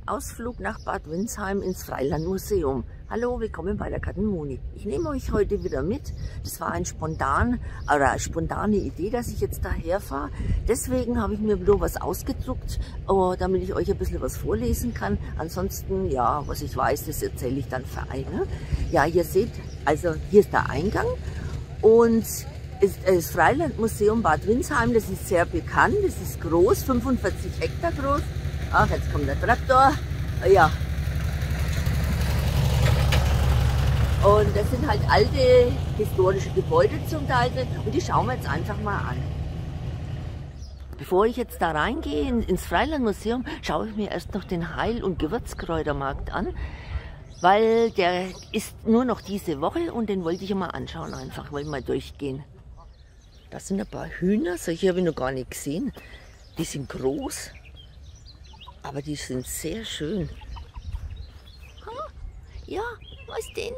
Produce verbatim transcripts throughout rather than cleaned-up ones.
Ausflug nach Bad Windsheim ins Freilandmuseum. Hallo, willkommen bei der Kattenmoni. Ich nehme euch heute wieder mit. Das war ein spontan, oder eine spontane Idee, dass ich jetzt daher fahre. Deswegen habe ich mir nur was ausgedruckt, damit ich euch ein bisschen was vorlesen kann. Ansonsten, ja, was ich weiß, das erzähle ich dann für eine. Ja, ihr seht, also hier ist der Eingang und das Freilandmuseum Bad Windsheim, das ist sehr bekannt, das ist groß, fünfundvierzig Hektar groß. Ach, jetzt kommt der Traktor. Ja. Und das sind halt alte historische Gebäude zum Teil und die schauen wir jetzt einfach mal an. Bevor ich jetzt da reingehe ins Freilandmuseum, schaue ich mir erst noch den Heil- und Gewürzkräutermarkt an, weil der ist nur noch diese Woche und den wollte ich mal anschauen, einfach mal mal durchgehen. Das sind ein paar Hühner, solche habe ich noch gar nicht gesehen. Die sind groß. Aber die sind sehr schön. Ah, ja, was denn?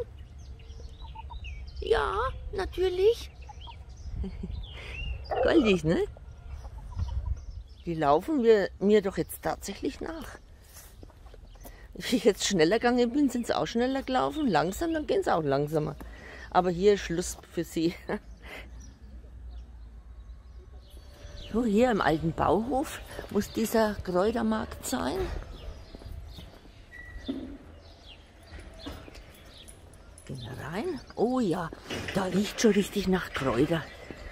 Ja, natürlich. Goldig, ne? Die laufen wir, mir doch jetzt tatsächlich nach. Wenn ich jetzt schneller gegangen bin, sind sie auch schneller gelaufen. Langsam, dann gehen sie auch langsamer. Aber hier ist Schluss für sie. So, hier im alten Bauhof muss dieser Kräutermarkt sein. Gehen wir rein. Oh ja, da riecht schon richtig nach Kräuter.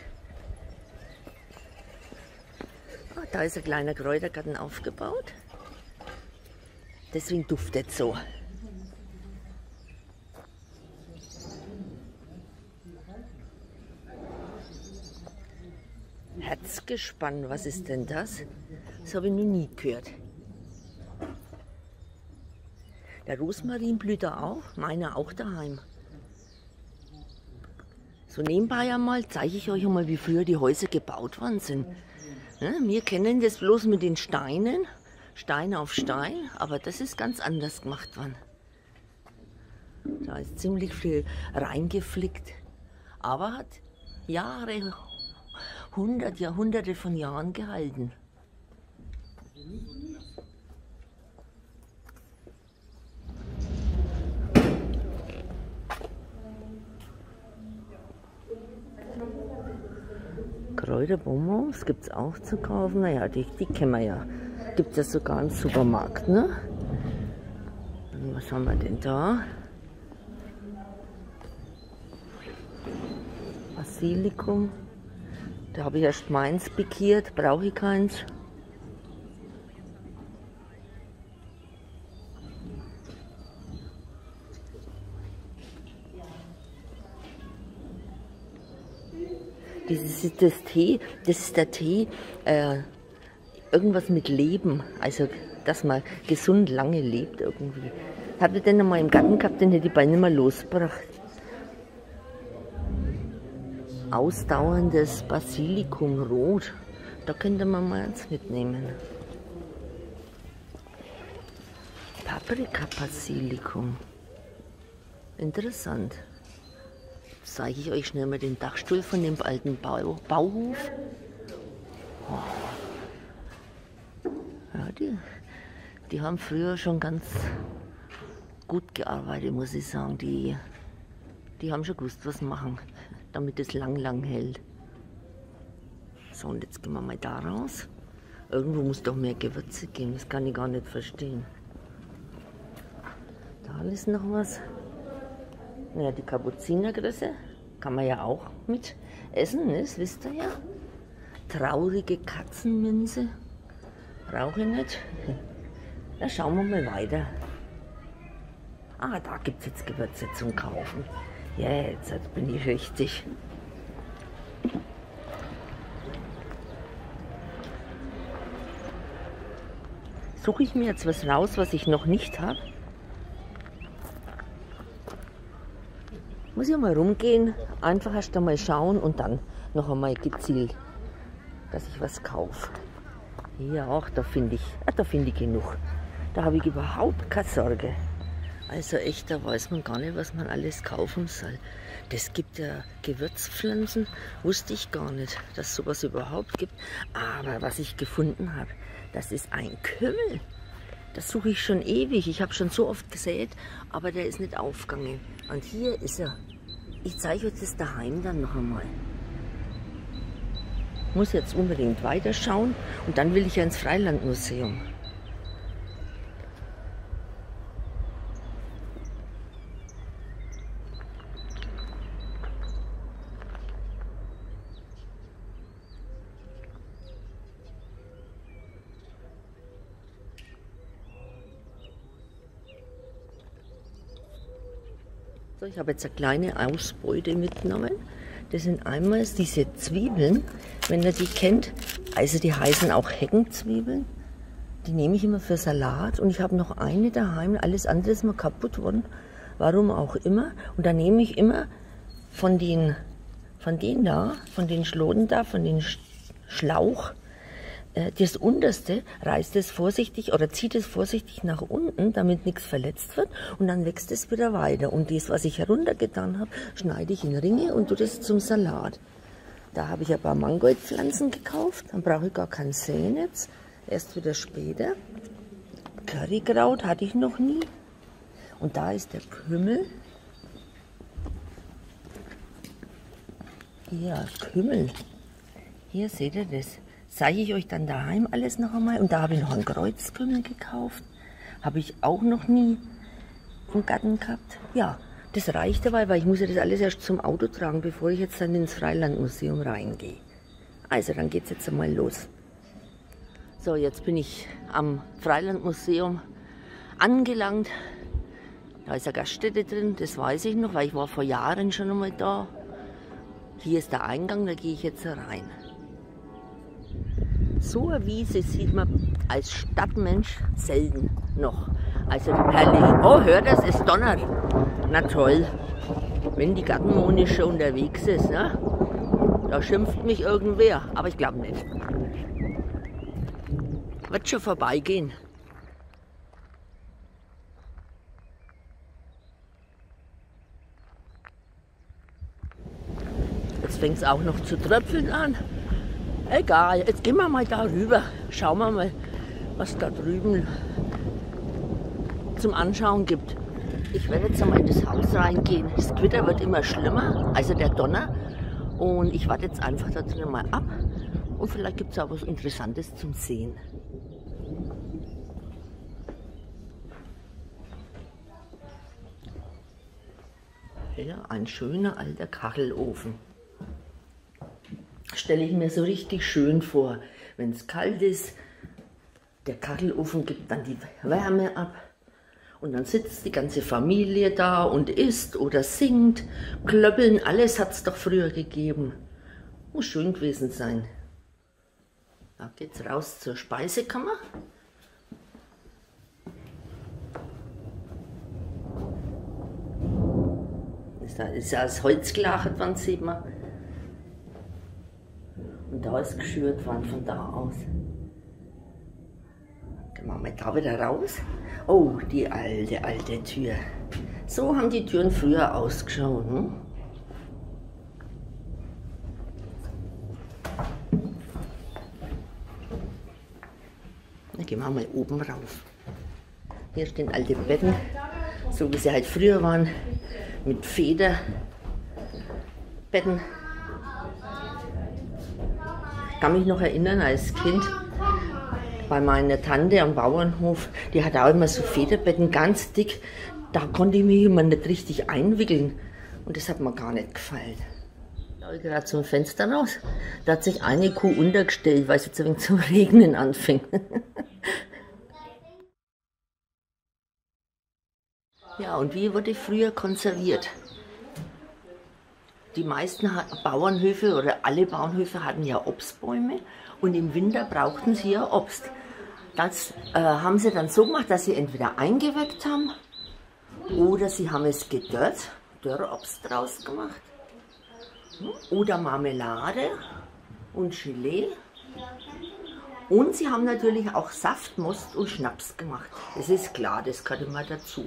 Ah, da ist ein kleiner Kräutergarten aufgebaut. Deswegen duftet es so. Herzgespann, was ist denn das? Das habe ich noch nie gehört. Der Rosmarin blüht da auch, meiner auch daheim. So nebenbei einmal zeige ich euch einmal, wie früher die Häuser gebaut worden sind. Ja, wir kennen das bloß mit den Steinen, Stein auf Stein, aber das ist ganz anders gemacht worden. Da ist ziemlich viel reingeflickt, aber hat Jahre, hundert, Jahrhunderte von Jahren gehalten. Kräuterbonbons gibt es auch zu kaufen. Naja, die, die kennen wir ja. Gibt es ja sogar im Supermarkt, ne? Und was haben wir denn da? Basilikum. Da habe ich erst meins pikiert, brauche ich keins. Das ist das Tee, das ist der Tee, äh, irgendwas mit Leben, also dass man gesund lange lebt irgendwie. Habt ihr den noch mal im Garten gehabt, den hätte ich bald nicht mehr losgebracht. Ausdauerndes Basilikum rot, da könnte man mal eins mitnehmen. Paprika Basilikum, interessant. Zeige ich euch schnell mal den Dachstuhl von dem alten Bau Bauhof. Oh. Ja, die, die haben früher schon ganz gut gearbeitet, muss ich sagen. Die, die haben schon gewusst, was machen, damit es lang, lang hält. So, und jetzt gehen wir mal da raus. Irgendwo muss doch mehr Gewürze geben, das kann ich gar nicht verstehen. Da ist noch was. Ja, die Kapuzinergröße kann man ja auch mit essen, ne? Das wisst ihr ja. Traurige Katzenminze brauche ich nicht. Da schauen wir mal weiter. Ah, da gibt es jetzt Gewürze zum Kaufen. Ja, jetzt bin ich richtig. Suche ich mir jetzt was raus, was ich noch nicht habe. Muss ich mal rumgehen, einfach erst einmal schauen und dann noch einmal gezielt, dass ich was kaufe. Hier auch, da finde ich, ah, da finde ich genug. Da habe ich überhaupt keine Sorge. Also echt, da weiß man gar nicht, was man alles kaufen soll. Das gibt ja Gewürzpflanzen, wusste ich gar nicht, dass es sowas überhaupt gibt. Aber was ich gefunden habe, das ist ein Kümmel. Das suche ich schon ewig. Ich habe schon so oft gesät, aber der ist nicht aufgegangen. Und hier ist er. Ich zeige euch das daheim dann noch einmal. Ich muss jetzt unbedingt weiterschauen und dann will ich ja ins Freilandmuseum. So, ich habe jetzt eine kleine Ausbeute mitgenommen. Das sind einmal diese Zwiebeln, wenn ihr die kennt. Also die heißen auch Heckenzwiebeln. Die nehme ich immer für Salat. Und ich habe noch eine daheim. Alles andere ist mal kaputt worden. Warum auch immer. Und da nehme ich immer von den, von den da, von den Schloten da, von den Schlauch, das unterste, reißt es vorsichtig oder zieht es vorsichtig nach unten, damit nichts verletzt wird, und dann wächst es wieder weiter. Und das, was ich heruntergetan habe, schneide ich in Ringe und tue das zum Salat. Da habe ich ein paar Mangoldpflanzen gekauft, dann brauche ich gar kein Säen jetzt, erst wieder später. Currykraut hatte ich noch nie. Und da ist der Kümmel. Ja, Kümmel. Hier seht ihr das. Zeige ich euch dann daheim alles noch einmal. Und da habe ich noch einen Kreuzkümmel gekauft. Habe ich auch noch nie im Garten gehabt. Ja, das reicht dabei, weil ich muss ja das alles erst zum Auto tragen, bevor ich jetzt dann ins Freilandmuseum reingehe. Also, dann geht es jetzt einmal los. So, jetzt bin ich am Freilandmuseum angelangt. Da ist eine Gaststätte drin, das weiß ich noch, weil ich war vor Jahren schon einmal da. Hier ist der Eingang, da gehe ich jetzt rein. So eine Wiese sieht man als Stadtmensch selten noch. Also herrlich. Oh, hört das, es donnert. Na toll. Wenn die Gartenmoni schon unterwegs ist, ne? Da schimpft mich irgendwer, aber ich glaube nicht. Wird schon vorbeigehen. Jetzt fängt es auch noch zu tröpfeln an. Egal, jetzt gehen wir mal da rüber. Schauen wir mal, was da drüben zum Anschauen gibt. Ich werde jetzt einmal in das Haus reingehen. Das Gewitter wird immer schlimmer, also der Donner. Und ich warte jetzt einfach da drin mal ab. Und vielleicht gibt es auch was Interessantes zum Sehen. Ja, ein schöner alter Kachelofen. Stelle ich mir so richtig schön vor, wenn es kalt ist, der Kachelofen gibt dann die Wärme ab und dann sitzt die ganze Familie da und isst oder singt, Klöppeln, alles hat es doch früher gegeben. Muss schön gewesen sein. Da geht's raus zur Speisekammer. Das ist ja aus Holz gelagert worden, sieht man. Und da ist geschürt worden von da aus. Gehen wir mal da wieder raus. Oh, die alte, alte Tür. So haben die Türen früher ausgeschaut. Hm? Dann gehen wir mal oben rauf. Hier stehen alte Betten, so wie sie halt früher waren, mit Federbetten. Ich kann mich noch erinnern, als Kind bei meiner Tante am Bauernhof, die hat auch immer so Federbetten, ganz dick. Da konnte ich mich immer nicht richtig einwickeln und das hat mir gar nicht gefallen. Ich schaue gerade zum Fenster raus. Da hat sich eine Kuh untergestellt, weil es jetzt ein wenig zum Regnen anfängt. Ja, und wie wurde früher konserviert? Die meisten Bauernhöfe oder alle Bauernhöfe hatten ja Obstbäume und im Winter brauchten sie ja Obst. Das äh, haben sie dann so gemacht, dass sie entweder eingeweckt haben oder sie haben es gedörrt, Dörrobst draus gemacht, oder Marmelade und Gelee. Und sie haben natürlich auch Saft, Most und Schnaps gemacht. Das ist klar, das gehört immer dazu.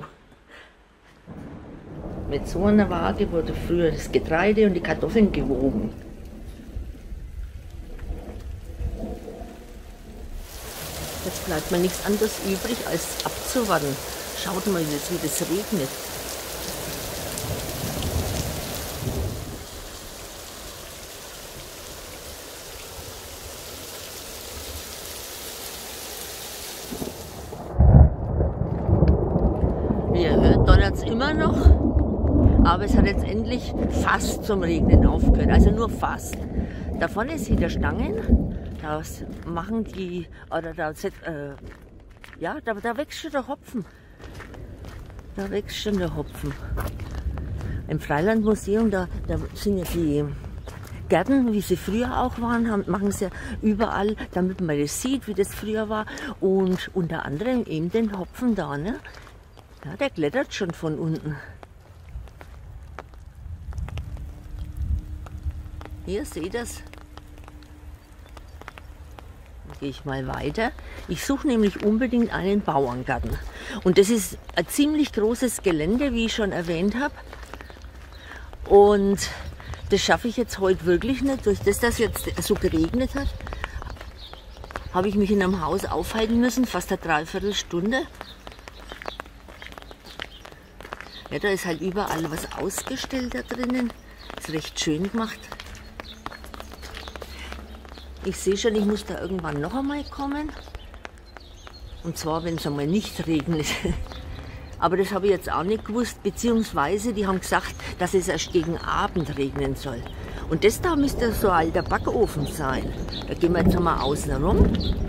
Mit so einer Waage wurde früher das Getreide und die Kartoffeln gewogen. Jetzt bleibt mir nichts anderes übrig, als abzuwarten. Schaut mal jetzt, wie das regnet. Wie ihr hört, donnert es immer noch, aber es hat jetzt endlich fast zum Regnen aufgehört, also nur fast. Da vorne seht ihr Stangen, da machen die, oder da, äh, ja, da, da wächst schon der Hopfen. Da wächst schon der Hopfen. Im Freilandmuseum, da, da sind ja die Gärten, wie sie früher auch waren, haben, machen sie ja überall, damit man das sieht, wie das früher war. Und unter anderem eben den Hopfen da, ne? Ja, der klettert schon von unten. Hier, seht ihr das? Dann gehe ich mal weiter. Ich suche nämlich unbedingt einen Bauerngarten. Und das ist ein ziemlich großes Gelände, wie ich schon erwähnt habe. Und das schaffe ich jetzt heute wirklich nicht. Durch das, dass jetzt so geregnet hat, habe ich mich in einem Haus aufhalten müssen, fast eine Dreiviertelstunde. Ja, da ist halt überall was ausgestellt da drinnen. Ist recht schön gemacht. Ich sehe schon, ich muss da irgendwann noch einmal kommen. Und zwar, wenn es einmal nicht regnet. Aber das habe ich jetzt auch nicht gewusst, beziehungsweise die haben gesagt, dass es erst gegen Abend regnen soll. Und das da müsste so ein alter Backofen sein. Da gehen wir jetzt mal außen rum.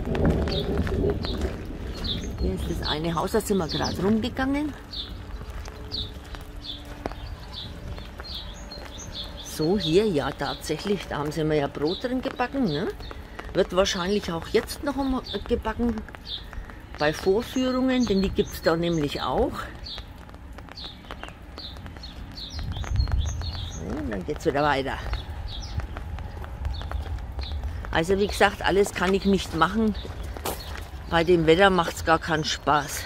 Hier ist das eine Haus, da sind wir gerade rumgegangen. So, hier, ja tatsächlich, da haben sie mir ja Brot drin gebacken. Ne? Wird wahrscheinlich auch jetzt noch gebacken bei Vorführungen, denn die gibt es da nämlich auch. So, dann geht es wieder weiter. Also wie gesagt, alles kann ich nicht machen. Bei dem Wetter macht es gar keinen Spaß.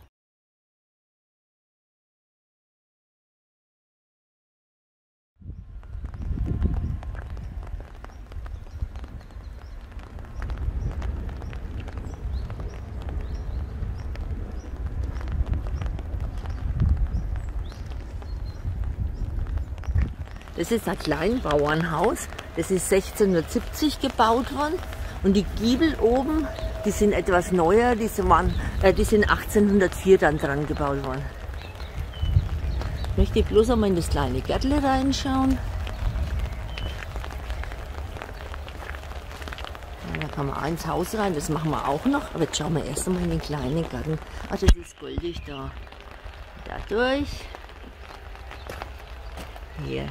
Das ist ein Kleinbauernhaus, das ist sechzehnhundertsiebzig gebaut worden und die Giebel oben, die sind etwas neuer, die sind, äh, die sind achtzehnhundertvier dann dran gebaut worden. Ich möchte bloß einmal in das kleine Gärtle reinschauen. Da kann man ins Haus rein, das machen wir auch noch, aber jetzt schauen wir erst einmal in den kleinen Garten. Ah, das ist goldig da. Da durch. Hier.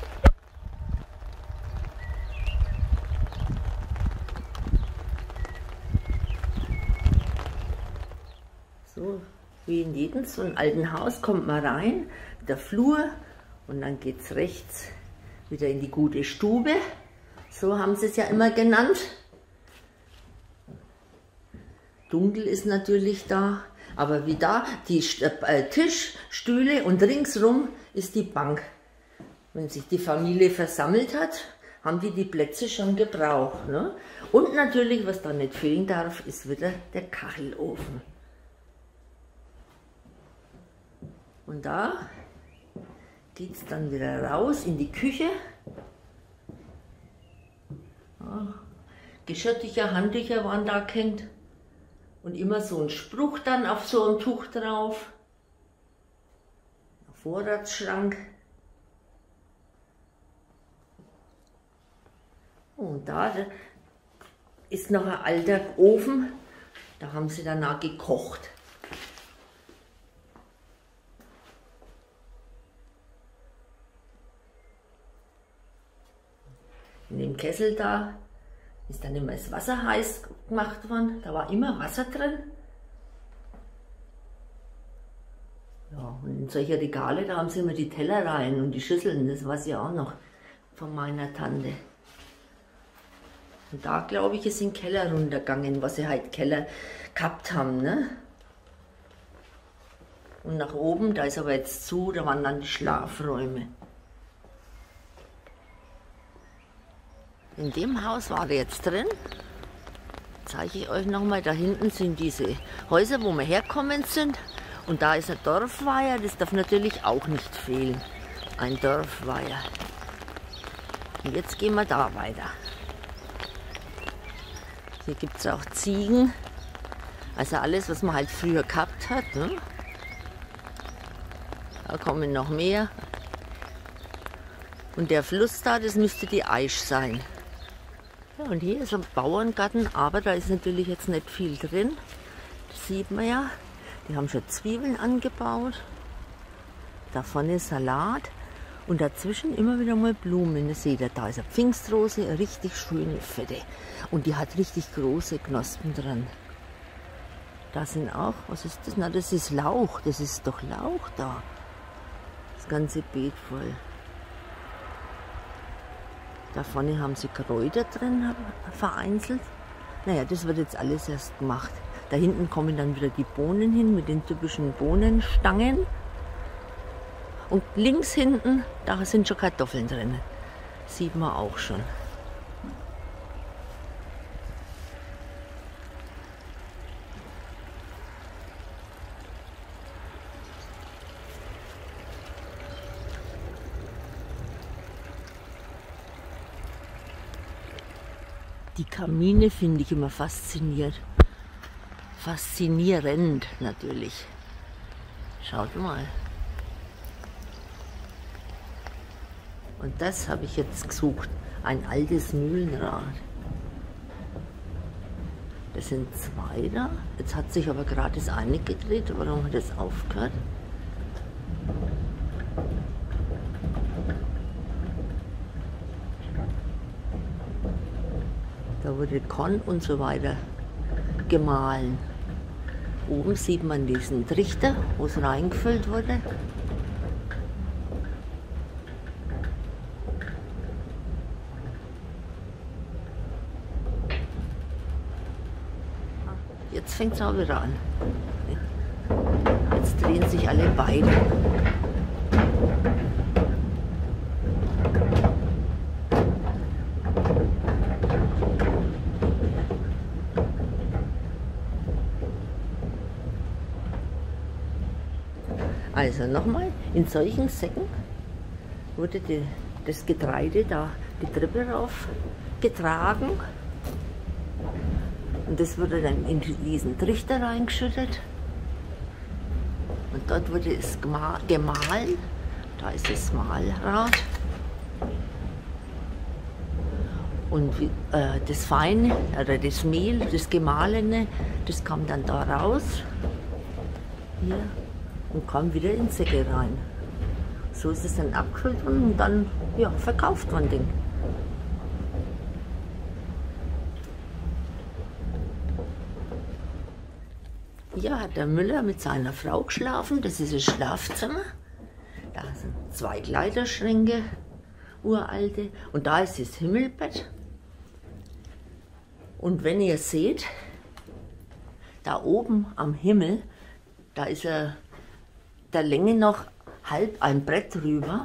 So, wie in jedem so einem alten Haus kommt man rein, der Flur, und dann geht es rechts wieder in die gute Stube. So haben sie es ja immer genannt. Dunkel ist natürlich da, aber wie da, die äh, Tisch, Stühle und ringsrum ist die Bank. Wenn sich die Familie versammelt hat, haben die die Plätze schon gebraucht. Ne? Und natürlich, was da nicht fehlen darf, ist wieder der Kachelofen. Und da geht es dann wieder raus in die Küche. Ja, Geschirrtücher, Handtücher waren da gehängt. Und immer so ein Spruch dann auf so ein Tuch drauf. Ein Vorratsschrank. Und da ist noch ein alter Ofen. Da haben sie danach gekocht. In dem Kessel da ist dann immer das Wasser heiß gemacht worden. Da war immer Wasser drin. Ja, und in solche Regale, da haben sie immer die Teller rein und die Schüsseln. Das weiß ich auch noch von meiner Tante. Und da, glaube ich, ist in den Keller runtergegangen, was sie halt Keller gehabt haben. Ne? Und nach oben, da ist aber jetzt zu, da waren dann die Schlafräume. In dem Haus war er jetzt drin. zeige ich euch nochmal. Da hinten sind diese Häuser, wo wir herkommen sind. Und da ist ein Dorfweiher, das darf natürlich auch nicht fehlen. Ein Dorfweiher. Und jetzt gehen wir da weiter. Hier gibt es auch Ziegen. Also alles, was man halt früher gehabt hat. Ne? Da kommen noch mehr. Und der Fluss da, das müsste die Aisch sein. Ja, und hier ist ein Bauerngarten, aber da ist natürlich jetzt nicht viel drin. Das sieht man ja. Die haben schon Zwiebeln angebaut. Da vorne Salat. Und dazwischen immer wieder mal Blumen. Das seht ihr, da ist eine Pfingstrose, eine richtig schöne, fette. Und die hat richtig große Knospen dran. Da sind auch, was ist das? Na, das ist Lauch. Das ist doch Lauch da. Das ganze Beet voll. Da vorne haben sie Kräuter drin vereinzelt. Naja, das wird jetzt alles erst gemacht. Da hinten kommen dann wieder die Bohnen hin mit den typischen Bohnenstangen. Und links hinten, da sind schon Kartoffeln drin. Sieht man auch schon. Die Kamine finde ich immer faszinierend. Faszinierend natürlich. Schaut mal. Und das habe ich jetzt gesucht. Ein altes Mühlenrad. Das sind zwei da. Jetzt hat sich aber gerade das eine gedreht. Warum hat das aufgehört? Da wurde Korn und so weiter gemahlen. Oben sieht man diesen Trichter, wo es reingefüllt wurde. Jetzt fängt es auch wieder an. Jetzt drehen sich alle beide. Also nochmal, in solchen Säcken wurde die, das Getreide da die Treppe rauf getragen. Und das wurde dann in diesen Trichter reingeschüttet. Und dort wurde es gemahlen. Da ist das Mahlrad. Und äh, das Feine, oder das Mehl, das Gemahlene, das kam dann da raus. Hier. Und kam wieder in Säcke rein. So ist es dann abgefüllt und dann ja, verkauft man den. Hier hat der Müller mit seiner Frau geschlafen. Das ist das Schlafzimmer. Da sind zwei Kleiderschränke, uralte. Und da ist das Himmelbett. Und wenn ihr seht, da oben am Himmel, da ist er der Länge noch halb ein Brett drüber.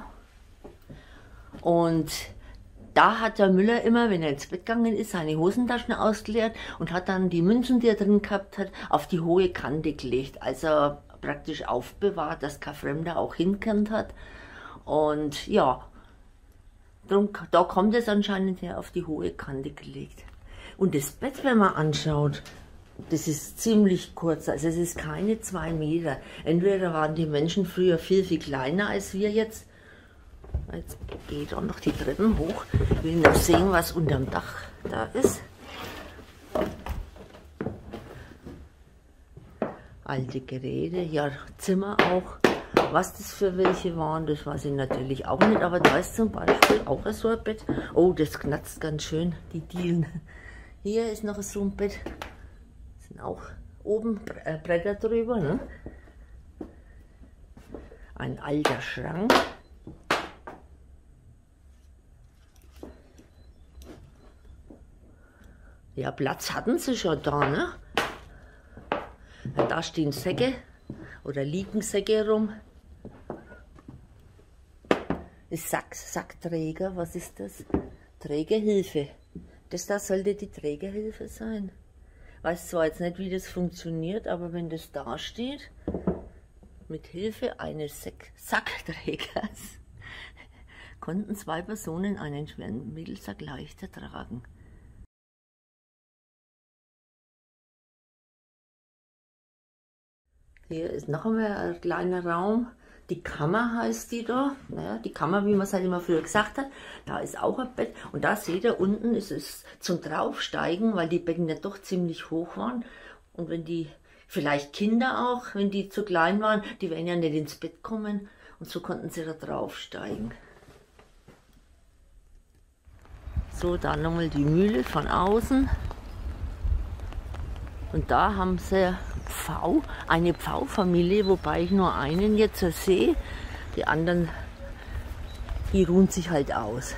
Und da hat der Müller immer, wenn er ins Bett gegangen ist, seine Hosentaschen ausgeleert und hat dann die Münzen, die er drin gehabt hat, auf die hohe Kante gelegt. Also praktisch aufbewahrt, dass kein Fremder auch hinkommt hat. Und ja, drum, da kommt es anscheinend her, auf die hohe Kante gelegt. Und das Bett, wenn man anschaut, das ist ziemlich kurz, also es ist keine zwei Meter. Entweder waren die Menschen früher viel, viel kleiner als wir jetzt. Jetzt geht auch noch die Treppen hoch. Ich will noch sehen, was unterm Dach da ist. Alte Geräte, ja, Zimmer auch. Was das für welche waren, das weiß ich natürlich auch nicht. Aber da ist zum Beispiel auch so ein Bett. Oh, das knatzt ganz schön, die Dielen. Hier ist noch so ein Bett. Sind auch oben Bretter drüber. Ne? Ein alter Schrank. Ja, Platz hatten sie schon da, ne? Da stehen Säcke oder liegen Säcke rum. Das Sack, Sackträger, was ist das? Trägerhilfe. Das da sollte die Trägerhilfe sein. Weiß zwar jetzt nicht, wie das funktioniert, aber wenn das da steht, mit Hilfe eines Sack Sackträgers konnten zwei Personen einen schweren Mittelsack leichter tragen. Hier ist noch einmal ein kleiner Raum. Die Kammer heißt die da. Naja, die Kammer, wie man es halt immer früher gesagt hat. Da ist auch ein Bett. Und da seht ihr, unten ist es zum Draufsteigen, weil die Betten ja doch ziemlich hoch waren. Und wenn die, vielleicht Kinder auch, wenn die zu klein waren, die werden ja nicht ins Bett kommen. Und so konnten sie da draufsteigen. So, da nochmal die Mühle von außen. Und da haben sie Pfau, eine Pfau-Familie, wobei ich nur einen jetzt sehe. Die anderen, die ruhen sich halt aus.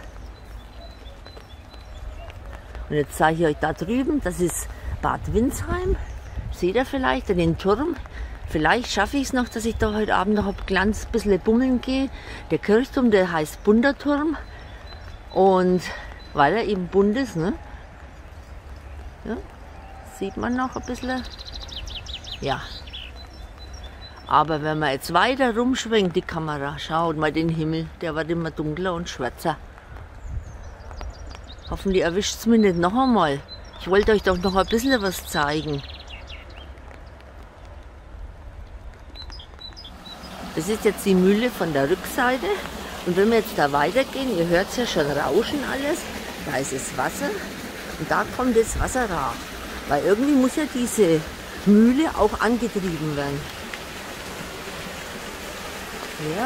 Und jetzt zeige ich euch da drüben, das ist Bad Windsheim. Seht ihr vielleicht den Turm? Vielleicht schaffe ich es noch, dass ich da heute Abend noch ein kleines bisschen bummeln gehe. Der Kirchturm, der heißt Bunderturm. Und weil er eben bunt ist, ne? Ja, sieht man noch ein bisschen. Ja, aber wenn man jetzt weiter rumschwenkt, die Kamera, schaut mal den Himmel, der wird immer dunkler und schwärzer. Hoffentlich erwischt es mich nicht noch einmal. Ich wollte euch doch noch ein bisschen was zeigen. Das ist jetzt die Mühle von der Rückseite. Und wenn wir jetzt da weitergehen, ihr hört es ja schon rauschen alles, da ist das Wasser und da kommt das Wasserrad. Weil irgendwie muss ja diese Mühle auch angetrieben werden. Ja.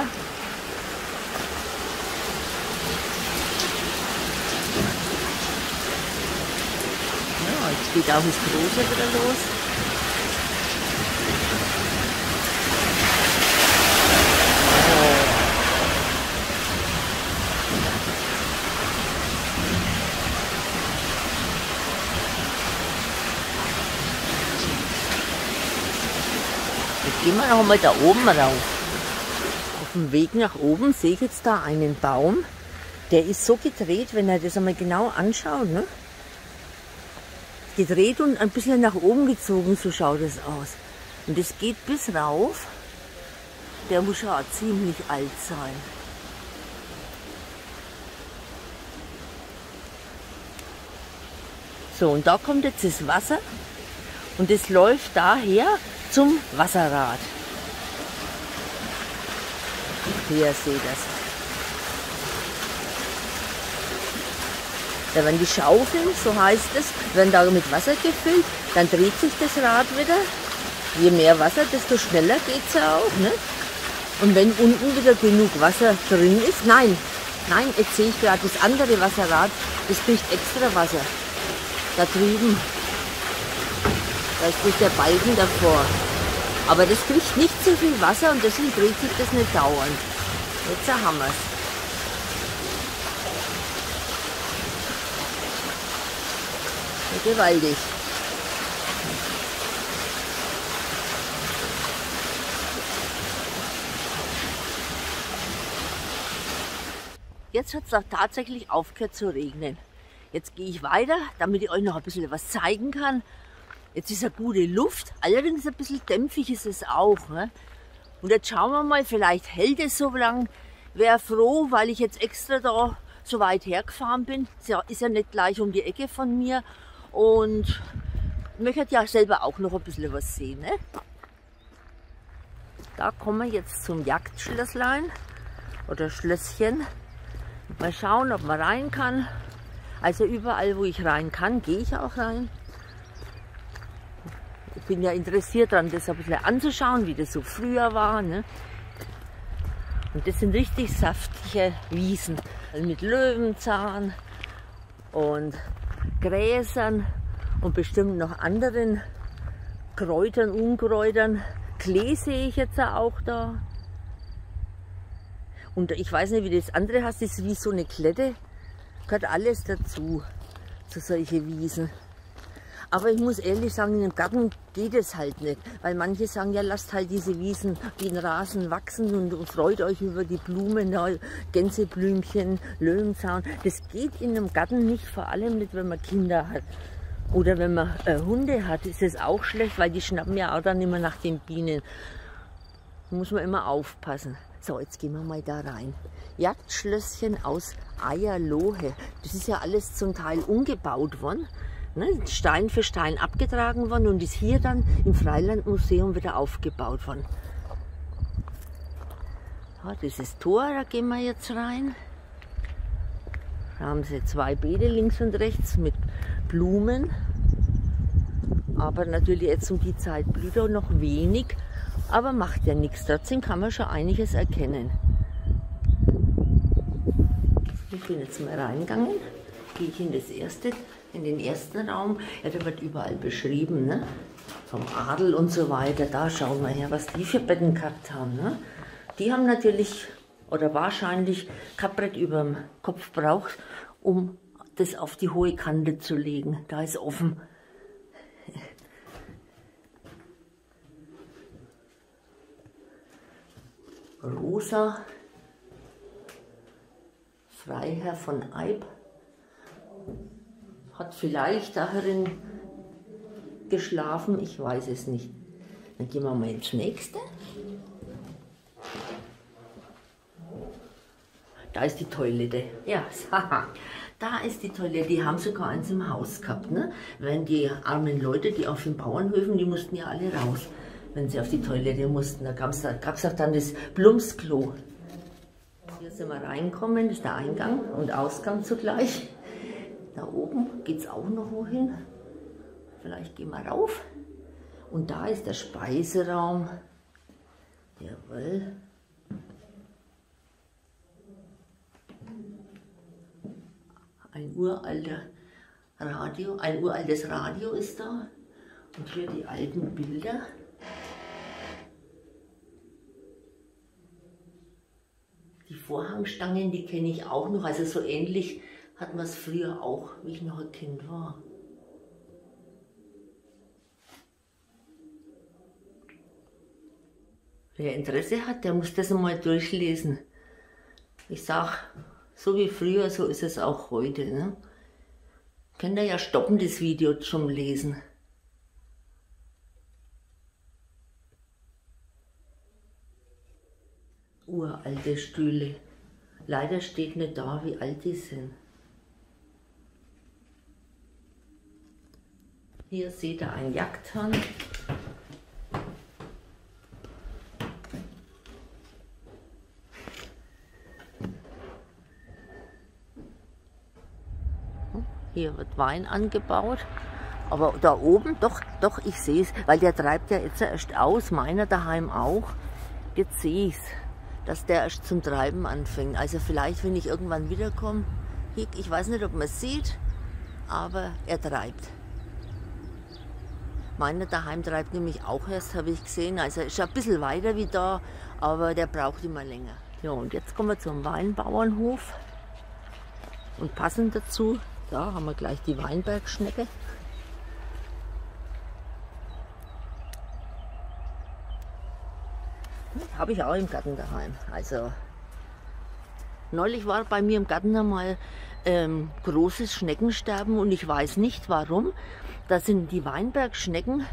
Ja, jetzt geht auch das Große wieder los. Gehen wir noch einmal da oben rauf. Auf dem Weg nach oben sehe ich jetzt da einen Baum. Der ist so gedreht, wenn ihr das einmal genau anschaut. Ne? Gedreht und ein bisschen nach oben gezogen, so schaut es aus. Und das geht bis rauf. Der muss ja ziemlich alt sein. So, und da kommt jetzt das Wasser. Und es läuft daher zum Wasserrad. Hier seht ihr das. Da werden die Schaufeln, so heißt es, werden da mit Wasser gefüllt, dann dreht sich das Rad wieder. Je mehr Wasser, desto schneller geht es ja auch. Ne? Und wenn unten wieder genug Wasser drin ist, nein, nein, jetzt sehe ich gerade das andere Wasserrad, das kriegt extra Wasser. Da drüben. Da ist durch der Balken davor. Aber das kriegt nicht so viel Wasser und deswegen dreht sich das nicht dauernd. Jetzt haben wir es. Ja, gewaltig. Jetzt hat es auch tatsächlich aufgehört zu regnen. Jetzt gehe ich weiter, damit ich euch noch ein bisschen was zeigen kann. Jetzt ist eine gute Luft, allerdings ein bisschen dämpfig ist es auch. Ne? Und jetzt schauen wir mal, vielleicht hält es so lang. Wäre froh, weil ich jetzt extra da so weit hergefahren bin. Ist ja nicht gleich um die Ecke von mir. Und möchte ja selber auch noch ein bisschen was sehen. Ne? Da kommen wir jetzt zum Jagdschlösslein oder Schlösschen. Mal schauen, ob man rein kann. Also überall, wo ich rein kann, gehe ich auch rein. Ich bin ja interessiert daran, das ein bisschen anzuschauen, wie das so früher war. Ne? Und das sind richtig saftige Wiesen mit Löwenzahn und Gräsern und bestimmt noch anderen Kräutern, Unkräutern. Klee sehe ich jetzt auch da. Und ich weiß nicht, wie das andere heißt, das ist wie so eine Klette. Gehört alles dazu, zu solchen Wiesen. Aber ich muss ehrlich sagen, in dem Garten geht es halt nicht. Weil manche sagen, ja, lasst halt diese Wiesen, den Rasen wachsen und, und freut euch über die Blumen, Gänseblümchen, Löwenzahn. Das geht in einem Garten nicht, vor allem nicht, wenn man Kinder hat. Oder wenn man äh, Hunde hat, ist es auch schlecht, weil die schnappen ja auch dann immer nach den Bienen. Da muss man immer aufpassen. So, jetzt gehen wir mal da rein. Jagdschlösschen aus Eierlohe. Das ist ja alles zum Teil umgebaut worden. Ne? Stein für Stein abgetragen worden und ist hier dann im Freilandmuseum wieder aufgebaut worden. Ja, das ist Tor, da gehen wir jetzt rein. Da haben sie zwei Beete links und rechts mit Blumen. Aber natürlich jetzt um die Zeit blüht auch noch wenig. Aber macht ja nichts. Trotzdem kann man schon einiges erkennen. Ich bin jetzt mal reingegangen. Gehe ich in das erste, in den ersten Raum. Ja, da wird überall beschrieben, ne? Vom Adel und so weiter. Da schauen wir her, was die für Betten gehabt haben. Ne? Die haben natürlich oder wahrscheinlich kein Brett über dem Kopf braucht, um das auf die hohe Kante zu legen. Da ist offen. Rosa, Freiherr von Eyb, hat vielleicht darin geschlafen, ich weiß es nicht. Dann gehen wir mal ins nächste. Da ist die Toilette. Ja, da ist die Toilette. Die haben sogar eins im Haus gehabt. Ne? Wenn die armen Leute, die auf den Bauernhöfen, die mussten ja alle raus, wenn sie auf die Toilette mussten. Da gab es da, gab's auch dann das Plumpsklo. Hier sind wir reinkommen, das ist der Eingang und Ausgang zugleich. Da oben geht es auch noch wohin. Vielleicht gehen wir rauf. Und da ist der Speiseraum. Jawohl. Ein uralter Radio, ein uraltes Radio ist da. Und hier die alten Bilder. Die Vorhangstangen, die kenne ich auch noch. Also so ähnlich hatten wir es früher auch, wie ich noch ein Kind war. Wer Interesse hat, der muss das einmal durchlesen. Ich sag, so wie früher, so ist es auch heute. Ne? Könnt ihr ja stoppen, das Video zum Lesen. Uralte Stühle. Leider steht nicht da, wie alt die sind. Hier seht ihr einen Jagdhahn. Hier wird Wein angebaut. Aber da oben, doch, doch, ich sehe es, weil der treibt ja jetzt erst aus, meiner daheim auch. Jetzt sehe ich es, dass der erst zum Treiben anfängt. Also vielleicht, wenn ich irgendwann wiederkomme, ich weiß nicht, ob man es sieht, aber er treibt. Meiner daheim treibt nämlich auch erst, habe ich gesehen. Also ist ein bisschen weiter wie da, aber der braucht immer länger. Ja, und jetzt kommen wir zum Weinbauernhof. Und passend dazu, da haben wir gleich die Weinbergschnecke. Habe ich auch im Garten daheim. Also neulich war bei mir im Garten einmal ähm, großes Schneckensterben und ich weiß nicht warum. Da sind die Weinbergschnecken,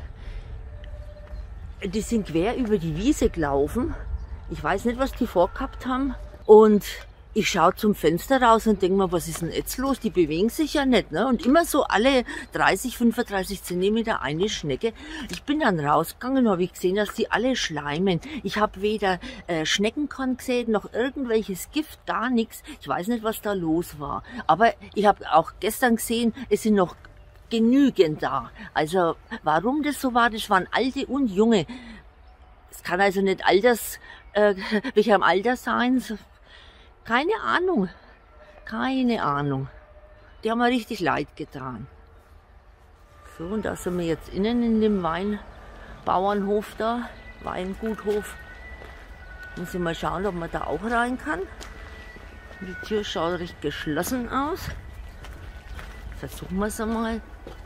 die sind quer über die Wiese gelaufen. Ich weiß nicht, was die vorgehabt haben. Und ich schaue zum Fenster raus und denke mir, was ist denn jetzt los? Die bewegen sich ja nicht. Ne? Und immer so alle dreißig, fünfunddreißig Zentimeter eine Schnecke. Ich bin dann rausgegangen und habe gesehen, dass die alle schleimen. Ich habe weder äh, Schneckenkorn gesehen, noch irgendwelches Gift, gar nichts. Ich weiß nicht, was da los war. Aber ich habe auch gestern gesehen, es sind noch genügend da. Also warum das so war, das waren alte und junge. Es kann also nicht alters, äh, welcher Alter sein. Keine Ahnung, keine Ahnung. Die haben mir richtig leid getan. So, und da sind wir jetzt innen in dem Weinbauernhof da, Weinguthof. Muss ich mal schauen, ob man da auch rein kann. Die Tür schaut recht geschlossen aus. Versuchen wir es einmal.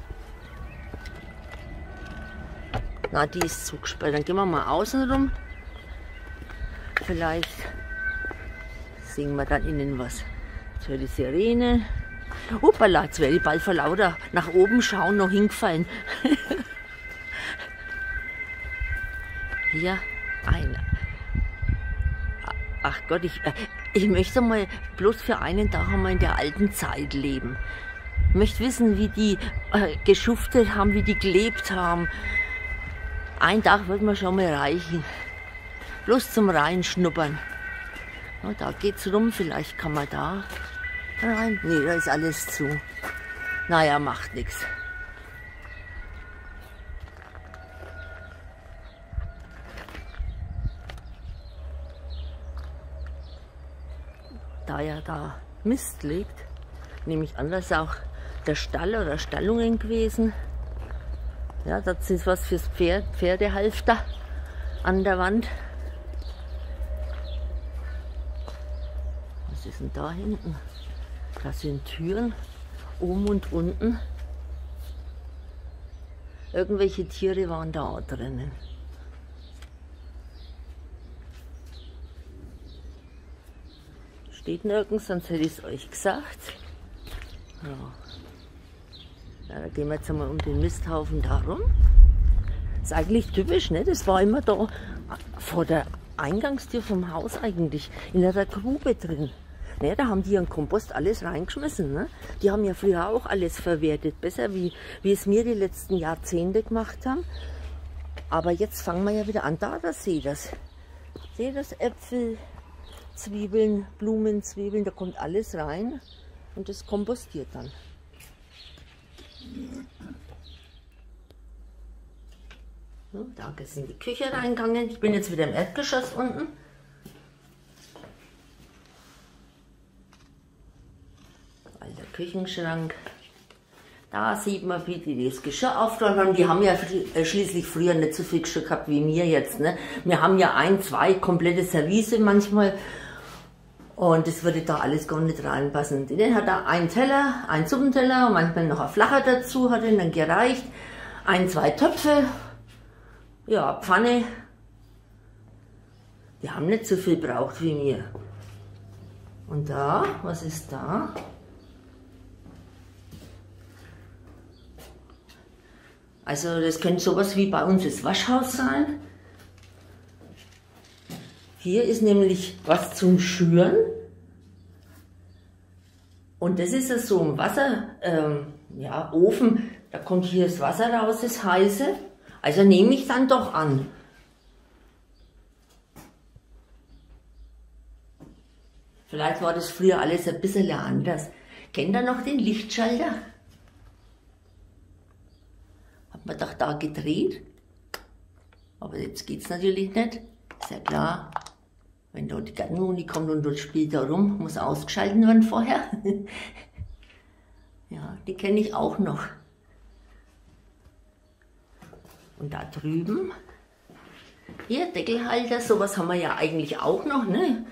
Na, die ist zugesperrt. Dann gehen wir mal außen rum. Vielleicht singen wir dann innen was. Jetzt höre die Sirene. Hoppala, jetzt werde ich bald vor lauter nach oben schauen noch hingefallen. Hier ein. Ach Gott, ich, ich möchte mal bloß für einen Tag einmal in der alten Zeit leben. Ich möchte wissen, wie die äh, geschuftet haben, wie die gelebt haben. Ein Tag wird mir schon mal reichen. Bloß zum Reinschnuppern. Ja, da geht's rum, vielleicht kann man da rein. Nee, da ist alles zu. Naja, macht nichts. Da ja da Mist liegt, nehme ich an, das ist auch der Stall oder Stallungen gewesen. Ja, das ist was fürs Pferd, Pferdehalfter an der Wand. Was ist denn da hinten? Das sind Türen, oben und unten. Irgendwelche Tiere waren da auch drinnen. Steht nirgends, sonst hätte ich es euch gesagt. Ja. Ja, da gehen wir jetzt einmal um den Misthaufen da rum. Ist eigentlich typisch, ne? Das war immer da vor der Eingangstür vom Haus eigentlich, in der Grube drin. Ne, da haben die ihren Kompost alles reingeschmissen. Ne? Die haben ja früher auch alles verwertet, besser wie, wie es mir die letzten Jahrzehnte gemacht haben. Aber jetzt fangen wir ja wieder an. Da, das seht ihr das. Seht ihr das? Äpfel, Zwiebeln, Blumen, Zwiebeln, da kommt alles rein und das kompostiert dann. So, da ist in die Küche reingegangen. Ich bin jetzt wieder im Erdgeschoss unten. Alter Küchenschrank. Da sieht man, wie die das Geschirr aufgeräumt haben. Die haben ja schließlich früher nicht so viel Geschirr gehabt wie wir jetzt. Ne? Wir haben ja ein, zwei komplette Service manchmal. Und das würde da alles gar nicht reinpassen. Den hat da einen Teller, einen Suppenteller und manchmal noch ein flacher dazu, hat ihn dann gereicht. Ein, zwei Töpfe, ja, Pfanne. Die haben nicht so viel gebraucht wie mir. Und da, was ist da? Also das könnte sowas wie bei uns das Waschhaus sein. Hier ist nämlich was zum Schüren. Und das ist es so ein Wasser, ähm, ja, Ofen. Da kommt hier das Wasser raus, das heiße. Also nehme ich dann doch an. Vielleicht war das früher alles ein bisschen anders. Kennt ihr noch den Lichtschalter? Hat man doch da gedreht. Aber jetzt geht es natürlich nicht. Ist ja klar. Wenn da die Gartenmoni kommt und dort spielt da rum, muss ausgeschalten werden vorher. Ja, die kenne ich auch noch. Und da drüben, hier Deckelhalter, sowas haben wir ja eigentlich auch noch, ne?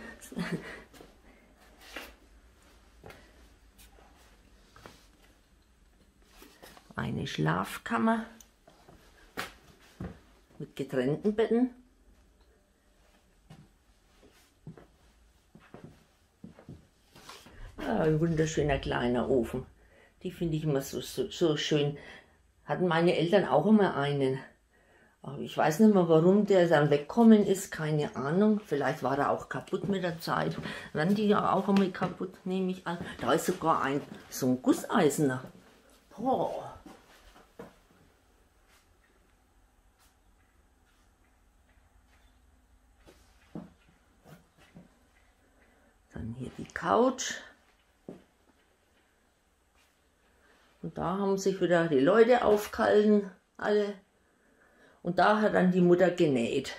Eine Schlafkammer mit getrennten Betten. Ja, ein wunderschöner kleiner Ofen. Die finde ich immer so, so, so schön. Hatten meine Eltern auch immer einen. Aber ich weiß nicht mehr, warum der dann weggekommen ist. Keine Ahnung. Vielleicht war er auch kaputt mit der Zeit. Werden die ja auch einmal kaputt, nehme ich an. Da ist sogar ein, so ein Gusseisener. Boah. Dann hier die Couch. Und da haben sich wieder die Leute aufgehalten, alle. Und da hat dann die Mutter genäht.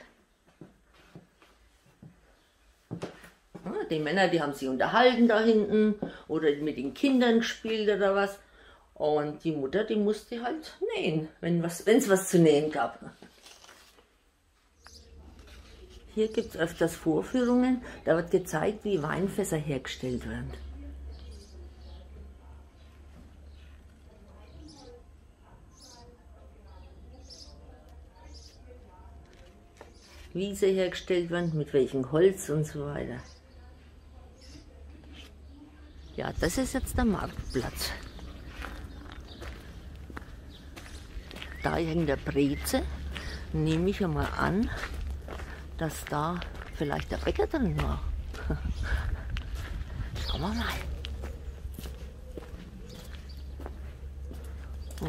Ja, die Männer, die haben sich unterhalten da hinten oder mit den Kindern gespielt oder was. Und die Mutter, die musste halt nähen, wenn es was, was zu nähen gab. Hier gibt es öfters Vorführungen, da wird gezeigt, wie Weinfässer hergestellt werden. Wie sie hergestellt werden, mit welchem Holz und so weiter. Ja, das ist jetzt der Marktplatz. Da hängt der Breze. Nehme ich einmal an, dass da vielleicht der Bäcker drin war. Schauen wir mal. Oh.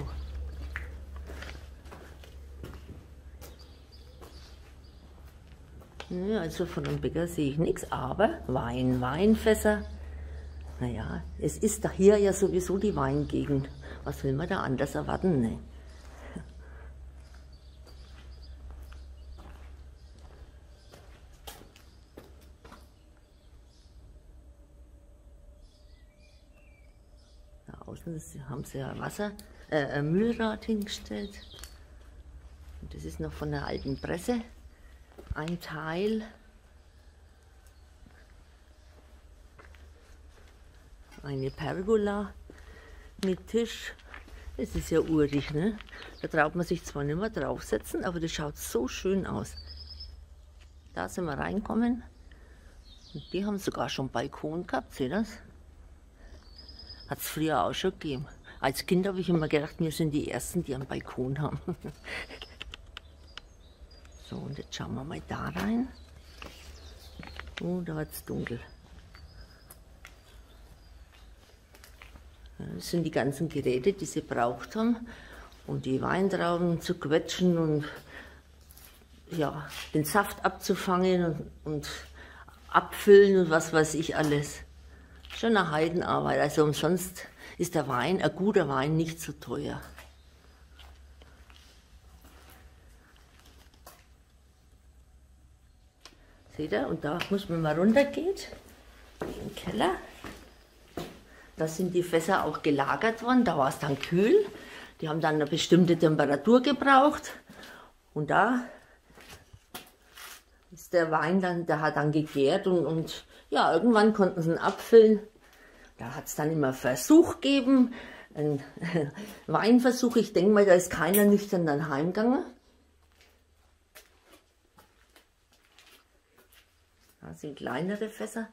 Ja, also von dem Bäcker sehe ich nichts, aber Wein, Weinfässer. Naja, es ist da hier ja sowieso die Weingegend. Was will man da anders erwarten? Ne? Da außen haben sie ja Wasser, äh, ein Mühlrad hingestellt. Und das ist noch von der alten Presse ein Teil. Eine Pergola mit Tisch. Das ist ja urig, ne? Da traut man sich zwar nicht mehr draufsetzen, aber das schaut so schön aus. Da sind wir reinkommen. Und die haben sogar schon Balkon gehabt, seht ihr das? Hat es früher auch schon gegeben. Als Kind habe ich immer gedacht, wir sind die Ersten, die einen Balkon haben. So, und jetzt schauen wir mal da rein. Oh, da wird es dunkel. Das sind die ganzen Geräte, die sie braucht haben, um die Weintrauben zu quetschen und ja, den Saft abzufangen und, und abfüllen und was weiß ich alles. Schon eine Heidenarbeit, also umsonst ist der Wein, ein guter Wein, nicht so teuer. Seht ihr, und da muss man mal runtergehen, in den Keller. Da sind die Fässer auch gelagert worden, da war es dann kühl. Die haben dann eine bestimmte Temperatur gebraucht. Und da ist der Wein dann, der hat dann gegärt und, und ja, irgendwann konnten sie ihn abfüllen. Da hat es dann immer Versuch gegeben, einen Weinversuch. Ich denke mal, da ist keiner nüchtern dann heimgegangen. Da sind kleinere Fässer.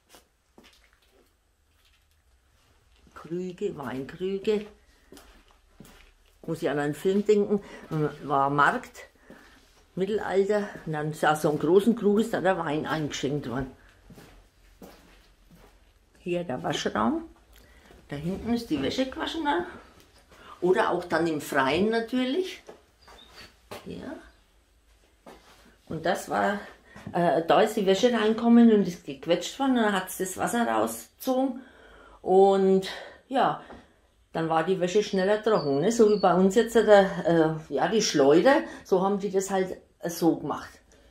Krüge, Weinkrüge. Muss ich an einen Film denken. War Markt, Mittelalter. Und dann ist so einen großen Krug, ist da der Wein eingeschenkt worden. Hier der Waschraum. Da hinten ist die Wäsche gewaschen. Oder auch dann im Freien natürlich. Hier. Und das war, äh, da ist die Wäsche reinkommen und ist gequetscht worden. Und dann hat es das Wasser rausgezogen. Und ja, dann war die Wäsche schneller trocken. Ne? So wie bei uns jetzt der, äh, ja, die Schleuder, so haben die das halt äh, so gemacht.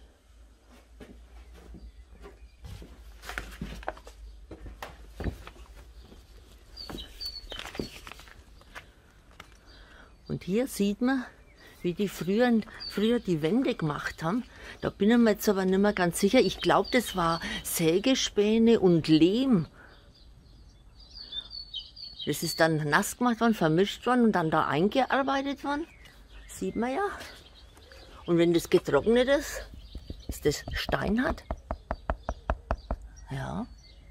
Und hier sieht man, wie die früher, früher die Wände gemacht haben. Da bin ich mir jetzt aber nicht mehr ganz sicher. Ich glaube, das war Sägespäne und Lehm. Das ist dann nass gemacht worden, vermischt worden und dann da eingearbeitet worden. Sieht man ja. Und wenn das getrocknet ist, ist das steinhart. Ja.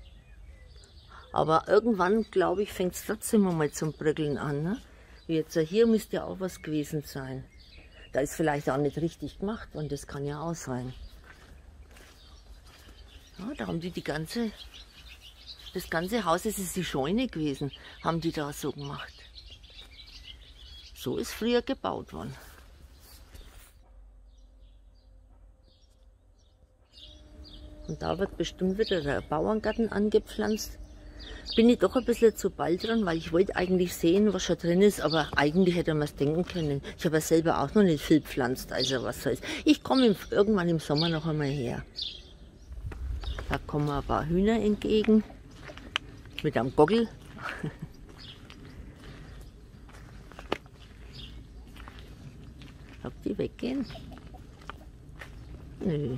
Aber irgendwann, glaube ich, fängt es trotzdem mal zum Bröckeln an. Ne? Wie jetzt hier müsste ja auch was gewesen sein. Da ist vielleicht auch nicht richtig gemacht worden, das kann ja auch sein. Ja, da haben die die ganze... Das ganze Haus, das ist die Scheune gewesen, haben die da so gemacht. So ist früher gebaut worden. Und da wird bestimmt wieder der Bauerngarten angepflanzt. Bin ich doch ein bisschen zu bald dran, weil ich wollte eigentlich sehen, was schon drin ist, aber eigentlich hätte man es denken können. Ich habe ja selber auch noch nicht viel gepflanzt, also was soll's. Ich komme irgendwann im Sommer noch einmal her. Da kommen ein paar Hühner entgegen. Mit einem Gockel. Ob die weggehen? Nö.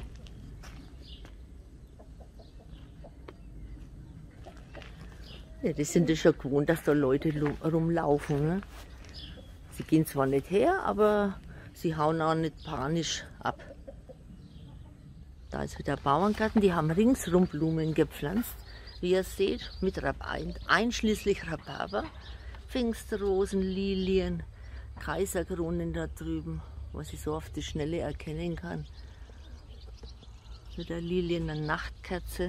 Ja, die sind ja schon gewohnt, dass da Leute rumlaufen. Ne? Sie gehen zwar nicht her, aber sie hauen auch nicht panisch ab. Da ist wieder der Bauerngarten, die haben ringsrum Blumen gepflanzt. wie ihr seht, mit Rhabarber, einschließlich Rhabarber, Pfingstrosen, Lilien, Kaiserkronen da drüben, was ich so auf die Schnelle erkennen kann. Mit der Lilien eine Nachtkerze.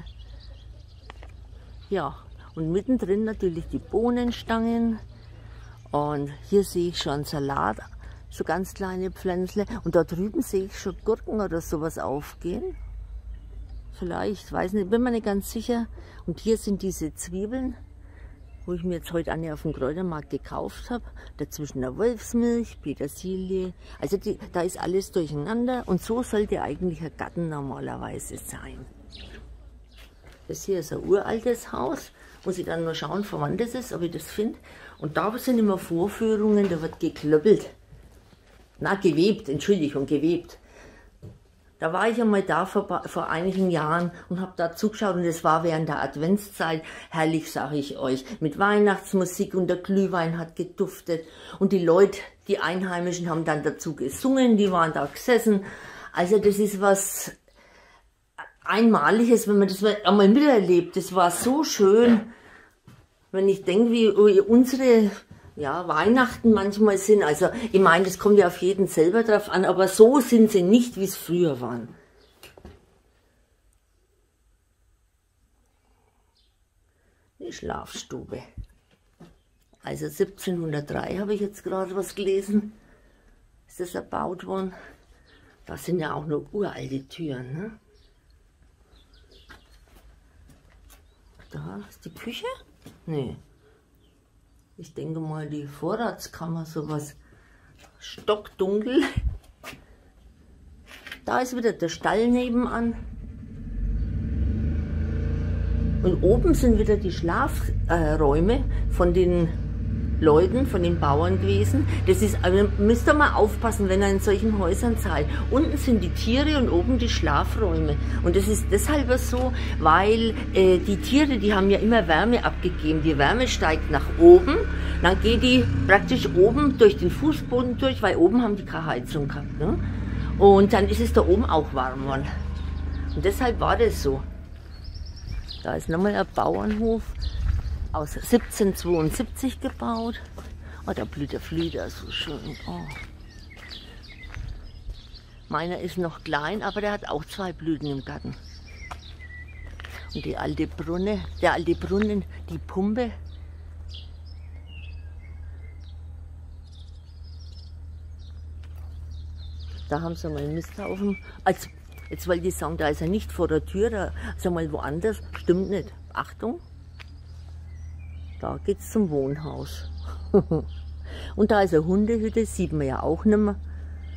Ja, und mittendrin natürlich die Bohnenstangen. Und hier sehe ich schon Salat, so ganz kleine Pflänzle. Und da drüben sehe ich schon Gurken oder sowas aufgehen. Vielleicht, weiß nicht, bin mir nicht ganz sicher. Und hier sind diese Zwiebeln, wo ich mir jetzt heute eine auf dem Kräutermarkt gekauft habe. Dazwischen eine Wolfsmilch, Petersilie. Also die, da ist alles durcheinander. Und so sollte eigentlich ein Garten normalerweise sein. Das hier ist ein uraltes Haus. Muss ich dann nur schauen, von wann das ist, ob ich das finde. Und da sind immer Vorführungen, da wird geklöppelt. Na, gewebt, Entschuldigung, gewebt. Da war ich einmal da vor, vor einigen Jahren und habe da zugeschaut und es war während der Adventszeit herrlich, sage ich euch, mit Weihnachtsmusik und der Glühwein hat geduftet und die Leute, die Einheimischen haben dann dazu gesungen, die waren da gesessen. Also das ist was Einmaliges, wenn man das einmal miterlebt. Das war so schön, wenn ich denke, wie unsere ja, Weihnachten manchmal sind. Also ich meine, das kommt ja auf jeden selber drauf an, aber so sind sie nicht, wie es früher waren. Die Schlafstube. Also siebzehnhundertdrei habe ich jetzt gerade was gelesen. Ist das erbaut worden? Das sind ja auch noch uralte Türen, ne? Da ist die Küche? Nee. Ich denke mal die Vorratskammer, sowas stockdunkel. Da ist wieder der Stall nebenan. Und oben sind wieder die Schlafräume äh, von den Leuten, von den Bauern gewesen. Das ist, also müsst ihr mal aufpassen, wenn ihr in solchen Häusern seid. Unten sind die Tiere und oben die Schlafräume. Und das ist deshalb so, weil äh, die Tiere, die haben ja immer Wärme abgegeben. Die Wärme steigt nach oben, dann geht die praktisch oben durch den Fußboden durch, weil oben haben die keine Heizung gehabt. Ne? Und dann ist es da oben auch warm geworden. Und deshalb war das so. Da ist nochmal ein Bauernhof. Aus siebzehnhundertzweiundsiebzig gebaut. Oh, da blüht der Flieder so schön. Oh. Meiner ist noch klein, aber der hat auch zwei Blüten im Garten. Und die alte Brunne, der alte Brunnen, die Pumpe. Da haben sie mal einen Misthaufen. Also, jetzt wollte ich sagen, da ist er nicht vor der Tür, da ist er mal woanders. Stimmt nicht. Achtung. Da geht's zum Wohnhaus. Und da ist eine Hundehütte, sieht man ja auch nicht mehr.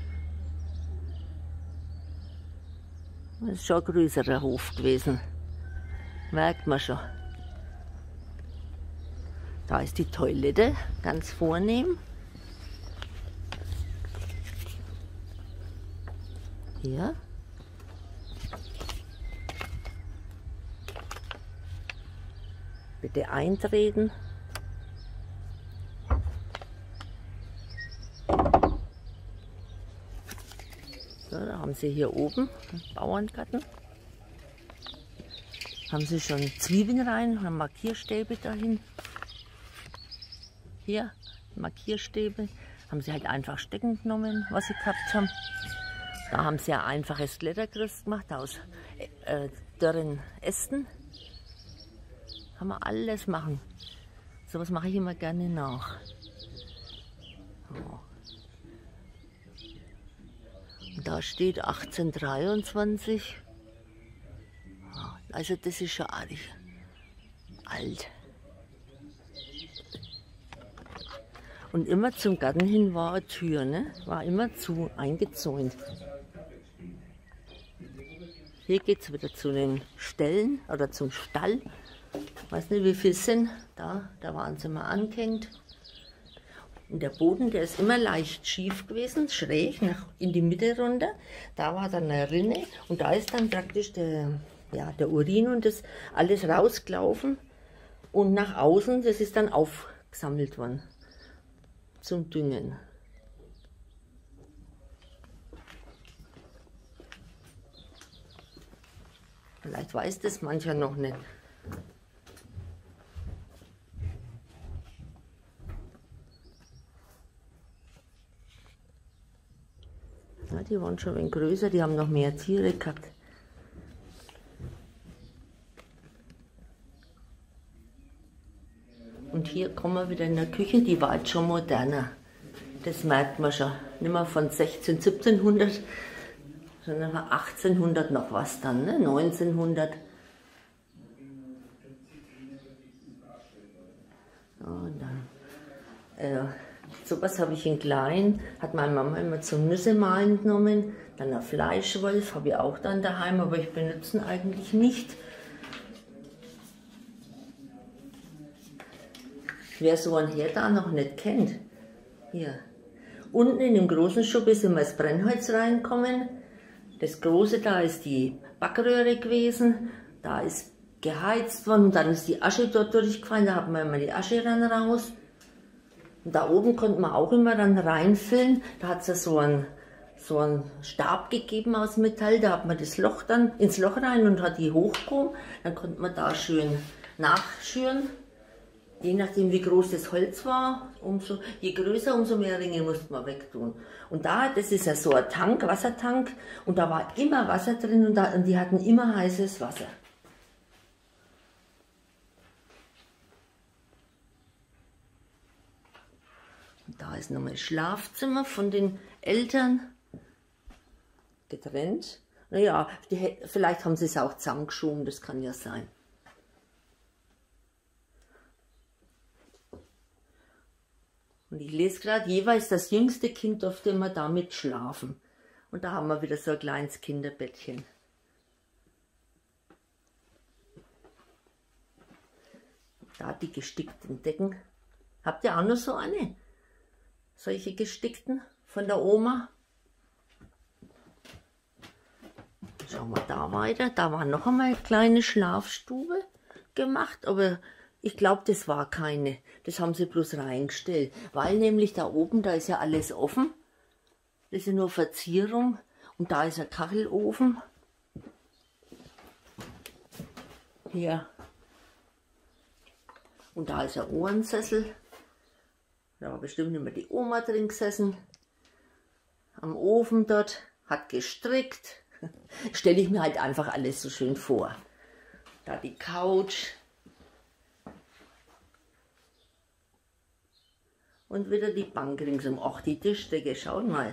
Das ist schon ein größerer Hof gewesen. Merkt man schon. Da ist die Toilette, ganz vornehm. Hier. Bitte eintreten. So, da haben sie hier oben einen Bauerngarten. Haben sie schon Zwiebeln rein, haben Markierstäbe dahin. Hier Markierstäbe. Haben sie halt einfach stecken genommen, was sie gehabt haben. Da haben sie ein einfaches Klettergerüst gemacht aus äh, dürren Ästen. Kann man alles machen. So was mache ich immer gerne nach. So. Und da steht achtzehnhundertdreiundzwanzig. Also das ist schon arg alt. Und immer zum Garten hin war eine Tür, ne? War immer zu, eingezäunt. Hier geht es wieder zu den Ställen oder zum Stall. Ich weiß nicht, wie viel es sind. Da, da waren sie mal angehängt. Und der Boden, der ist immer leicht schief gewesen, schräg nach in die Mitte runter. Da war dann eine Rinne und da ist dann praktisch der, ja, der Urin und das alles rausgelaufen. Und nach außen, das ist dann aufgesammelt worden zum Düngen. Vielleicht weiß das mancher noch nicht. die waren schon ein wenig größer, die haben noch mehr Tiere gehabt. Und hier kommen wir wieder in der Küche, die war jetzt schon moderner. Das merkt man schon. Nicht mehr von sechzehnhundert, siebzehnhundert, sondern achtzehnhundert noch was dann, ne? neunzehnhundert. Und dann, äh, sowas habe ich in klein, hat meine Mama immer zum Nüssemahlen genommen. Dann ein Fleischwolf habe ich auch dann daheim, aber ich benutze ihn eigentlich nicht. Wer so einen Herd da noch nicht kennt, hier. Unten in dem großen Schuppe ist immer das Brennholz reinkommen. Das große, da ist die Backröhre gewesen, da ist geheizt worden und dann ist die Asche dort durchgefallen, da hat man immer die Asche dann raus. Und da oben konnte man auch immer dann reinfüllen, da hat es ja so einen, so einen Stab gegeben aus Metall, da hat man das Loch dann ins Loch rein und hat die hochgehoben, dann konnte man da schön nachschüren. Je nachdem wie groß das Holz war, umso, je größer, umso mehr Ringe musste man wegtun. Und da, das ist ja so ein Tank, Wassertank, und da war immer Wasser drin und, da, und die hatten immer heißes Wasser. Und da ist nochmal das Schlafzimmer von den Eltern getrennt. Naja, die, vielleicht haben sie es auch zusammengeschoben, das kann ja sein. Und ich lese gerade, jeweils das jüngste Kind durfte immer damit schlafen. Und da haben wir wieder so ein kleines Kinderbettchen. Da die gestickten Decken. Habt ihr auch noch so eine? Solche gestickten von der Oma? Schauen wir da weiter. Da war noch einmal eine kleine Schlafstube gemacht, aber ich glaube, das war keine. Das haben sie bloß reingestellt. Weil nämlich da oben, da ist ja alles offen. Das ist ja nur Verzierung. Und da ist ein Kachelofen. Hier. Und da ist ein Ohrensessel. Da war bestimmt immer die Oma drin gesessen. Am Ofen dort. Hat gestrickt. Stelle ich mir halt einfach alles so schön vor. Da die Couch. Und wieder die Bank ringsum. Ach, die Tischdecke, schaut mal.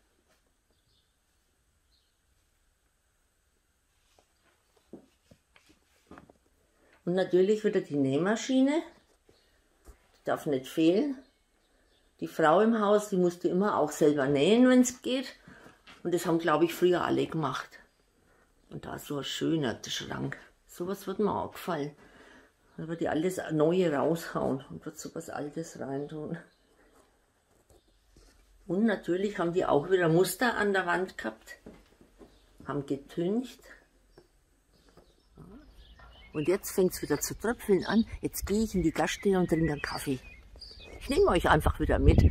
Und natürlich wieder die Nähmaschine. Die darf nicht fehlen. Die Frau im Haus, die musste immer auch selber nähen, wenn es geht. Und das haben, glaube ich, früher alle gemacht. Und da ist so ein schöner Schrank. Sowas wird mir auch gefallen. Da wird die alles Neue raushauen und wird so was Altes reintun. Und natürlich haben die auch wieder Muster an der Wand gehabt, haben getüncht. Und jetzt fängt es wieder zu tröpfeln an. Jetzt gehe ich in die Gaststätte und trinke einen Kaffee. Ich nehme euch einfach wieder mit.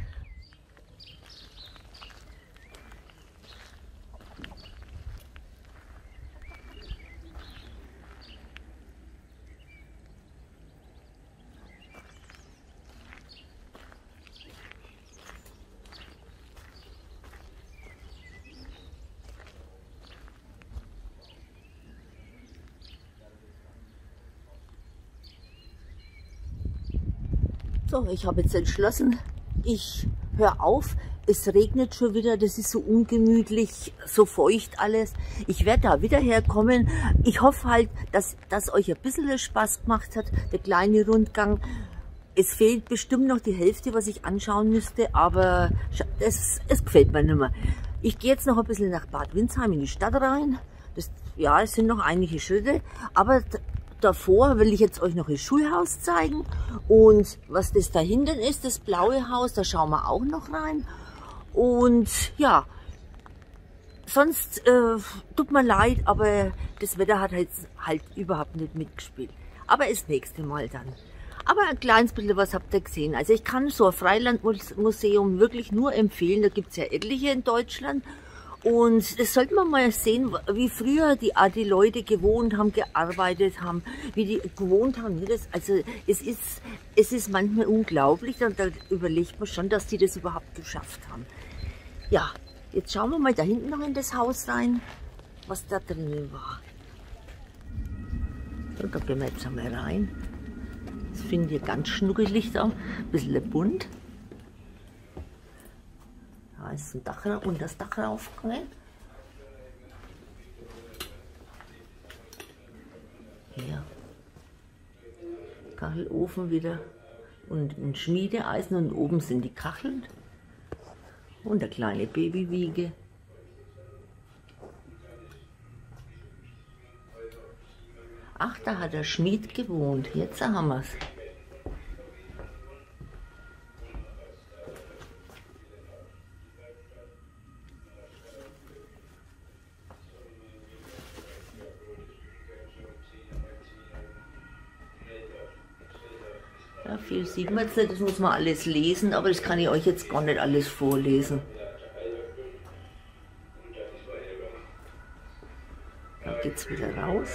So, ich habe jetzt entschlossen, ich höre auf. Es regnet schon wieder, das ist so ungemütlich, so feucht alles. Ich werde da wieder herkommen. Ich hoffe halt, dass das euch ein bisschen Spaß gemacht hat, der kleine Rundgang. Es fehlt bestimmt noch die Hälfte, was ich anschauen müsste, aber es, es gefällt mir nicht mehr. Ich gehe jetzt noch ein bisschen nach Bad Windsheim in die Stadt rein. Das, ja, es sind noch einige Schritte, aber davor will ich jetzt euch noch das Schulhaus zeigen und was das da hinten ist, das blaue Haus, da schauen wir auch noch rein. Und ja, sonst äh, tut mir leid, aber das Wetter hat halt, halt überhaupt nicht mitgespielt. Aber das nächste Mal dann. Aber ein kleines bisschen was habt ihr gesehen. Also ich kann so ein Freilandmuseum wirklich nur empfehlen, da gibt es ja etliche in Deutschland. Und das sollte man mal sehen, wie früher die, die Leute gewohnt haben, gearbeitet haben, wie die gewohnt haben. Das, also es ist, es ist manchmal unglaublich und da überlegt man schon, dass die das überhaupt geschafft haben. Ja, Jetzt schauen wir mal da hinten noch in das Haus rein, was da drinnen war. So, da gehen wir jetzt einmal rein. Das finde ich ganz schnuckelig da, ein bisschen bunt. Da ist ein Dach und das Dach raufgegangen. Hier. Kachelofen wieder und ein Schmiedeeisen und oben sind die Kacheln und eine kleine Babywiege. Ach, da hat der Schmied gewohnt. Jetzt haben wir es. Ja, viel sieht man jetzt nicht, das muss man alles lesen, aber das kann ich euch jetzt gar nicht alles vorlesen. Da geht es wieder raus.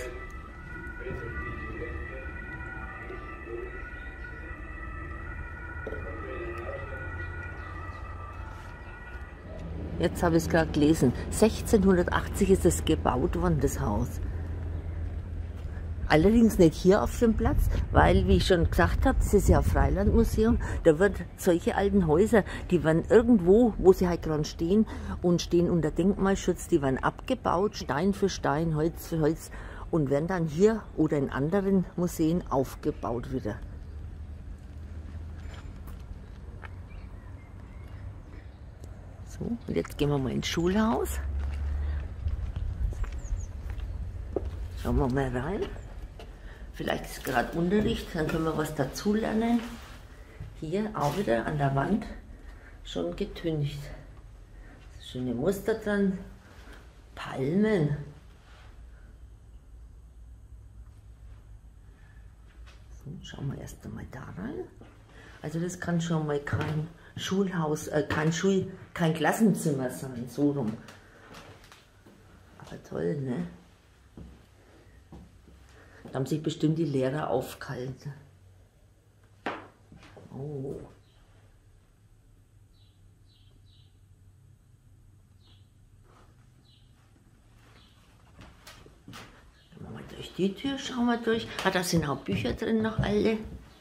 Jetzt habe ich es gerade gelesen. sechzehnhundertachtzig ist es gebaut worden, das Haus. Allerdings nicht hier auf dem Platz, weil, wie ich schon gesagt habe, das ist ja ein Freilandmuseum, da wird solche alten Häuser, die werden irgendwo, wo sie halt gerade stehen und stehen unter Denkmalschutz, die werden abgebaut, Stein für Stein, Holz für Holz und werden dann hier oder in anderen Museen aufgebaut wieder. So, und jetzt gehen wir mal ins Schulhaus. Schauen wir mal rein. Vielleicht ist gerade Unterricht, dann können wir was dazulernen. Hier auch wieder an der Wand schon getüncht. Schöne Muster dran. Palmen. So, schauen wir erst einmal da rein. Also das kann schon mal kein Schulhaus, äh, kein Schul, kein Klassenzimmer sein, so rum. Aber toll, ne? Da haben sich bestimmt die Lehrer aufgehalten. Oh. Gehen wir mal durch die Tür, schauen wir durch. Ah, da sind auch Bücher drin, noch alle.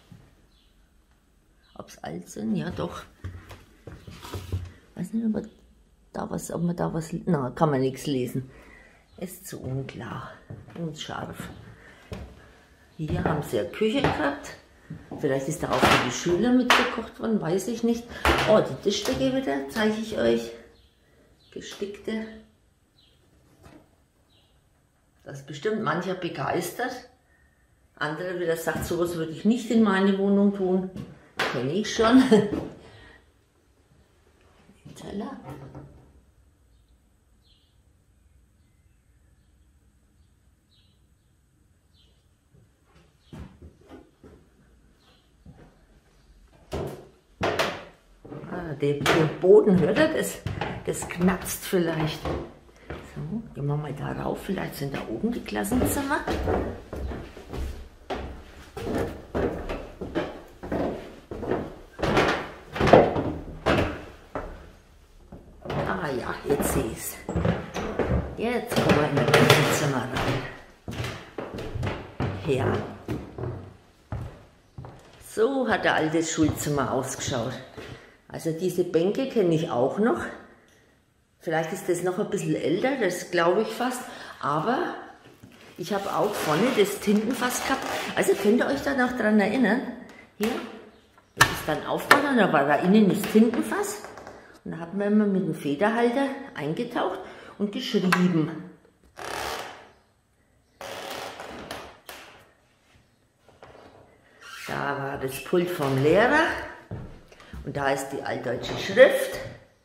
Ob es alt sind? Ja, doch. Ich weiß nicht, ob man da was, ob man da was, na, kann man nichts lesen. Ist zu unklar und scharf. Hier haben sie eine Küche gehabt. Vielleicht ist da auch für die Schüler mitgekocht worden, weiß ich nicht. Oh, die Tischdecke wieder, zeige ich euch. Gestickte. Das ist bestimmt mancher begeistert. Andere wieder sagt, sowas würde ich nicht in meine Wohnung tun. Kenne ich schon. Teller. Ah, der, der Boden, hört ihr das? Das knatzt vielleicht. So, gehen wir mal da rauf. Vielleicht sind da oben die Klassenzimmer. Ah ja, jetzt sehe ich es. Jetzt kommen wir in das Klassenzimmer rein. Ja. So hat der alte Schulzimmer ausgeschaut. Also diese Bänke kenne ich auch noch. Vielleicht ist das noch ein bisschen älter, das glaube ich fast. Aber ich habe auch vorne das Tintenfass gehabt. Also könnt ihr euch da noch dran erinnern? Hier, das ist dann aufgegangen, da war da innen das Tintenfass. Und da hat man immer mit dem Federhalter eingetaucht und geschrieben. Da war das Pult vom Lehrer und da ist die altdeutsche Schrift.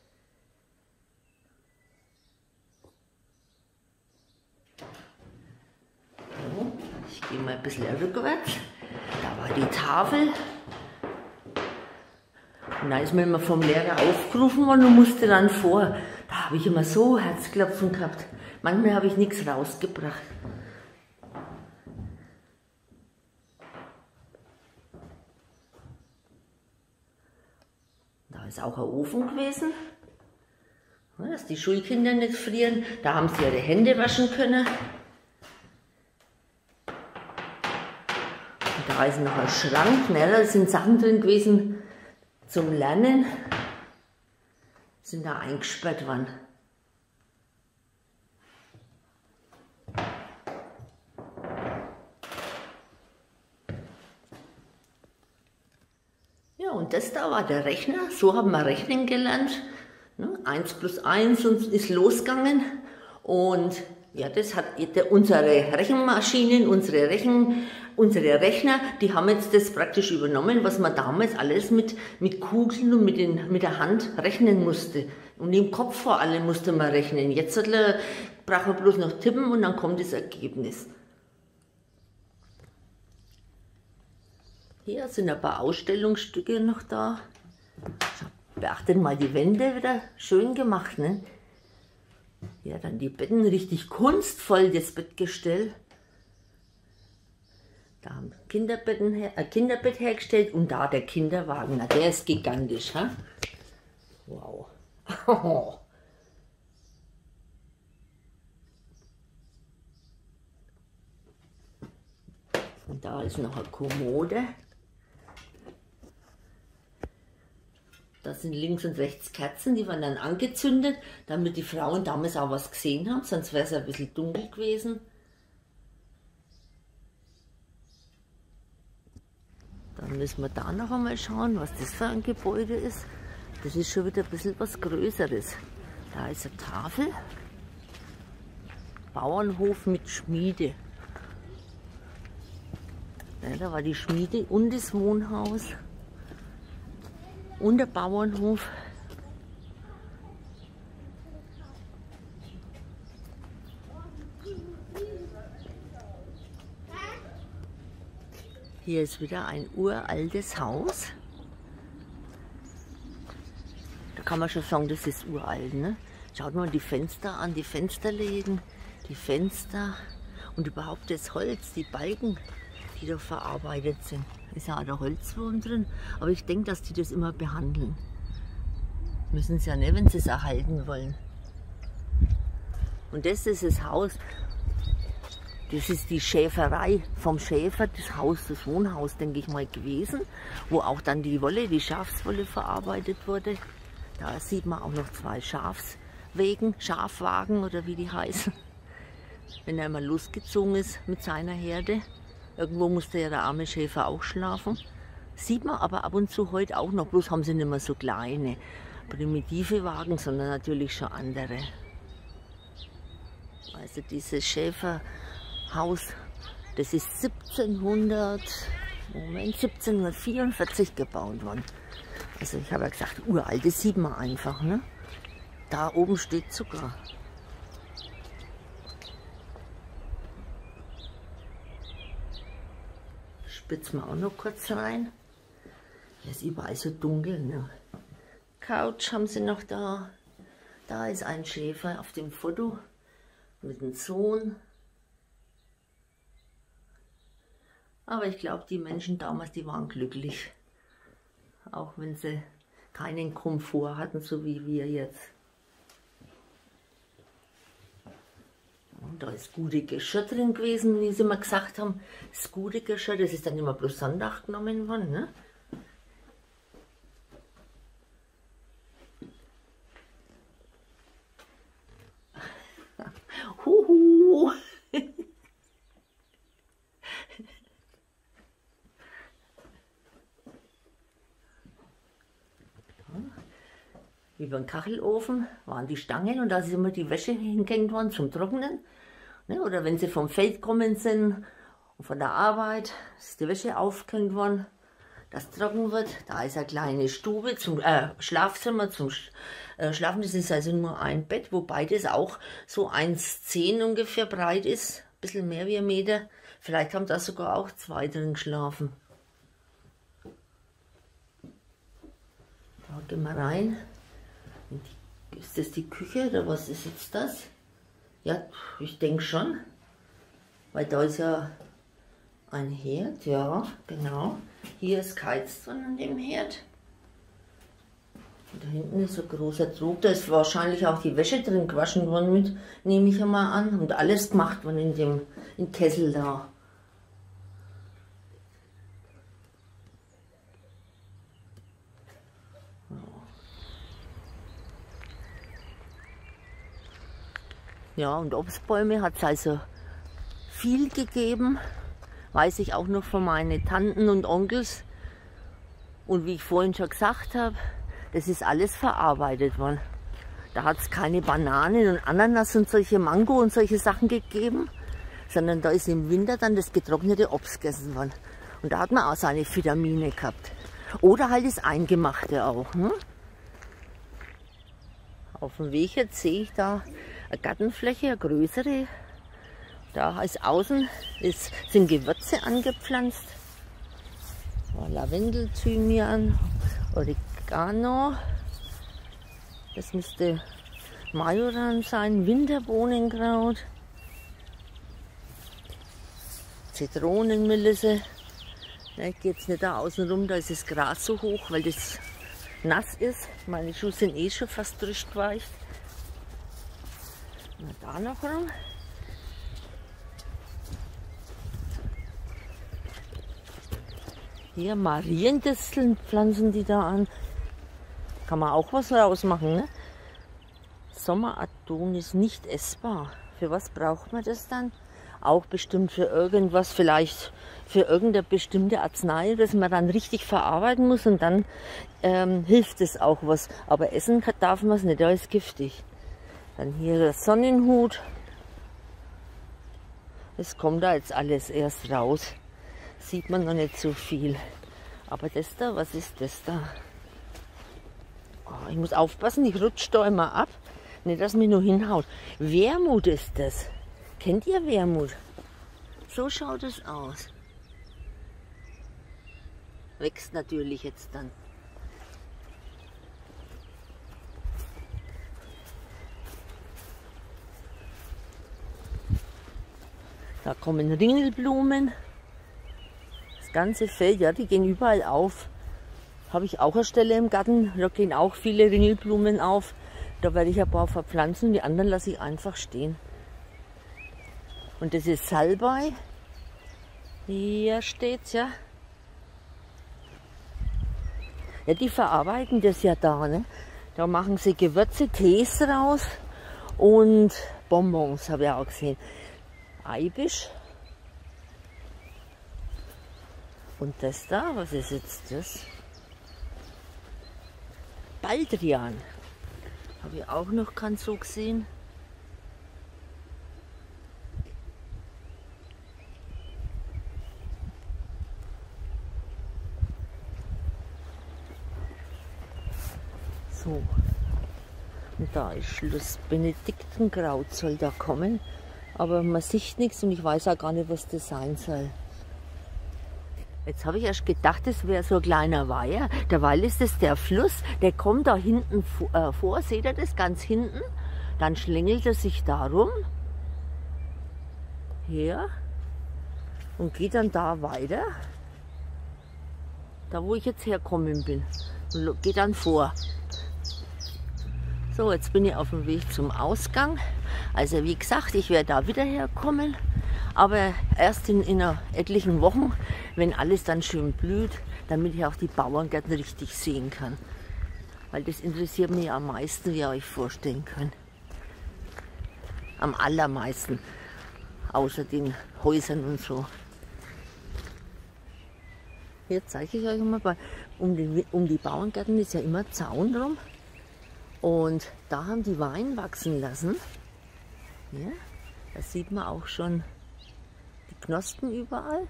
So, ich gehe mal ein bisschen rückwärts. Da war die Tafel. Und da ist mir immer vom Lehrer aufgerufen worden und musste dann vor. Da habe ich immer so Herzklopfen gehabt. Manchmal habe ich nichts rausgebracht. Da ist auch ein Ofen gewesen. Ja, dass die Schulkinder nicht frieren. Da haben sie ihre Hände waschen können. Und da ist noch ein Schrank, ne? Da sind Sachen drin gewesen zum Lernen. Sind da eingesperrt worden. Ja, und das da war der Rechner. So haben wir rechnen gelernt. Ne? eins plus eins ist losgegangen. Und ja, das hat unsere Rechenmaschinen, unsere, Rechen, unsere Rechner, die haben jetzt das praktisch übernommen, was man damals alles mit, mit Kugeln und mit, den, mit der Hand rechnen musste. Und im Kopf vor allem musste man rechnen. Jetzt braucht man bloß noch tippen und dann kommt das Ergebnis. Hier sind ein paar Ausstellungsstücke noch da. Beachtet mal die Wände, wieder schön gemacht, ne? Ja, dann die Betten, richtig kunstvoll, das Bettgestell. Da haben Kinderbetten her, ein Kinderbett hergestellt und da der Kinderwagen, na, der ist gigantisch, ha? Wow. Und da ist noch eine Kommode. Da sind links und rechts Kerzen, die waren dann angezündet, damit die Frauen damals auch was gesehen haben, sonst wäre es ein bisschen dunkel gewesen. Dann müssen wir da noch einmal schauen, was das für ein Gebäude ist. Das ist schon wieder ein bisschen was Größeres. Da ist eine Tafel. Bauernhof mit Schmiede. Ja, da war die Schmiede und das Wohnhaus. Und der Bauernhof. Hier ist wieder ein uraltes Haus. Da kann man schon sagen, das ist uralt, ne? Schaut mal die Fenster an, die Fensterläden, die Fenster und überhaupt das Holz, die Balken, die da verarbeitet sind. Ist ja auch der Holzwurm drin, aber ich denke, dass die das immer behandeln. Müssen sie ja nicht, wenn sie es erhalten wollen. Und das ist das Haus, das ist die Schäferei vom Schäfer, das Haus, das Wohnhaus, denke ich mal, gewesen, wo auch dann die Wolle, die Schafswolle verarbeitet wurde. Da sieht man auch noch zwei Schafswegen, Schafwagen oder wie die heißen. Wenn er mal losgezogen ist mit seiner Herde. Irgendwo musste ja der arme Schäfer auch schlafen. Sieht man aber ab und zu heute auch noch, bloß haben sie nicht mehr so kleine, primitive Wagen, sondern natürlich schon andere. Also dieses Schäferhaus, das ist siebzehnhundert, Moment, siebzehnhundertvierundvierzig gebaut worden. Also ich habe ja gesagt, uralt, das sieht man einfach, ne? Da oben steht Zucker. Spitzen wir auch noch kurz rein. Hier ist überall so dunkel, ne? Couch haben sie noch da. Da ist ein Schäfer auf dem Foto mit dem Sohn. Aber ich glaube, die Menschen damals, die waren glücklich. Auch wenn sie keinen Komfort hatten, so wie wir jetzt. Und da ist gute Geschirr drin gewesen, wie sie mal gesagt haben. Das gute Geschirr, das ist dann immer bloß Sonntag genommen worden, ne? Huhu! Über den Kachelofen waren die Stangen und da ist immer die Wäsche hingehängt worden zum Trocknen. Ne? Oder wenn sie vom Feld gekommen sind und von der Arbeit, ist die Wäsche aufgehängt worden, dass trocken wird. Da ist eine kleine Stube, zum äh, Schlafzimmer zum äh, Schlafen. Das ist also nur ein Bett, wobei das auch so eins Komma zehn ungefähr breit ist. Ein bisschen mehr wie ein Meter. Vielleicht haben da sogar auch zwei drin geschlafen. Da gehen wir rein. Ist das die Küche oder was ist jetzt das? Ja, ich denke schon. Weil da ist ja ein Herd, ja, genau. Hier ist geheizt an dem Herd. Da hinten ist so ein großer Trog, da ist wahrscheinlich auch die Wäsche drin gewaschen worden mit, nehme ich einmal an. Und alles gemacht worden in dem in Kessel da. Ja, und Obstbäume hat es also viel gegeben, weiß ich auch noch von meinen Tanten und Onkels. Und wie ich vorhin schon gesagt habe, das ist alles verarbeitet worden. Da hat es keine Bananen und Ananas und solche Mango und solche Sachen gegeben, sondern da ist im Winter dann das getrocknete Obst gegessen worden. Und da hat man auch seine Vitamine gehabt. Oder halt das Eingemachte auch. Hm? Auf dem Weg jetzt sehe ich da eine Gartenfläche, eine größere. Da ist außen ist, sind Gewürze angepflanzt. Lavendel, Thymian, Oregano. Das müsste Majoran sein, Winterbohnenkraut, Zitronenmelisse. Ja, ich gehe jetzt nicht da außen rum, da ist das Gras so hoch, weil das nass ist. Meine Schuhe sind eh schon fast durchgeweicht. Da noch rum. Hier Mariendisteln pflanzen die da an. Kann man auch was rausmachen, ne? Sommeradonis nicht essbar. Für was braucht man das dann? Auch bestimmt für irgendwas, vielleicht für irgendeine bestimmte Arznei, das man dann richtig verarbeiten muss und dann ähm, hilft es auch was. Aber essen darf man es nicht, da ist giftig. Dann hier der Sonnenhut. Es kommt da jetzt alles erst raus. Sieht man noch nicht so viel. Aber das da, was ist das da? Oh, ich muss aufpassen, ich rutsche da immer ab. Nicht, dass mich nur hinhaut. Wermut ist das. Kennt ihr Wermut? So schaut es aus. Wächst natürlich jetzt dann. Da kommen Ringelblumen. Das ganze Feld, ja, die gehen überall auf. Habe ich auch eine Stelle im Garten, da gehen auch viele Ringelblumen auf. Da werde ich ein paar verpflanzen, die anderen lasse ich einfach stehen. Und das ist Salbei. Hier steht's, ja. Ja, die verarbeiten das ja da, ne? Da machen sie Gewürze, Tees raus und Bonbons, habe ich auch gesehen. Eibisch. Und das da, was ist jetzt das? Baldrian. Habe ich auch noch keinen so gesehen. So. Und da ist Schluss. Benediktenkraut soll da kommen. Aber man sieht nichts und ich weiß auch gar nicht, was das sein soll. Jetzt habe ich erst gedacht, das wäre so ein kleiner Weiher. Derweil ist es der Fluss, der kommt da hinten äh, vor. Seht ihr das ganz hinten? Dann schlängelt er sich da rum. Hier. Und geht dann da weiter. Da, wo ich jetzt herkommen bin. Und geht dann vor. So, jetzt bin ich auf dem Weg zum Ausgang. Also wie gesagt, ich werde da wieder herkommen. Aber erst in, in etlichen Wochen, wenn alles dann schön blüht, damit ich auch die Bauerngärten richtig sehen kann. Weil das interessiert mich am meisten, wie ihr euch vorstellen könnt. Am allermeisten. Außer den Häusern und so. Hier zeige ich euch mal, um die, um die Bauerngärten ist ja immer Zaun drum. Und da haben die Wein wachsen lassen. Ja, da sieht man auch schon die Knospen überall.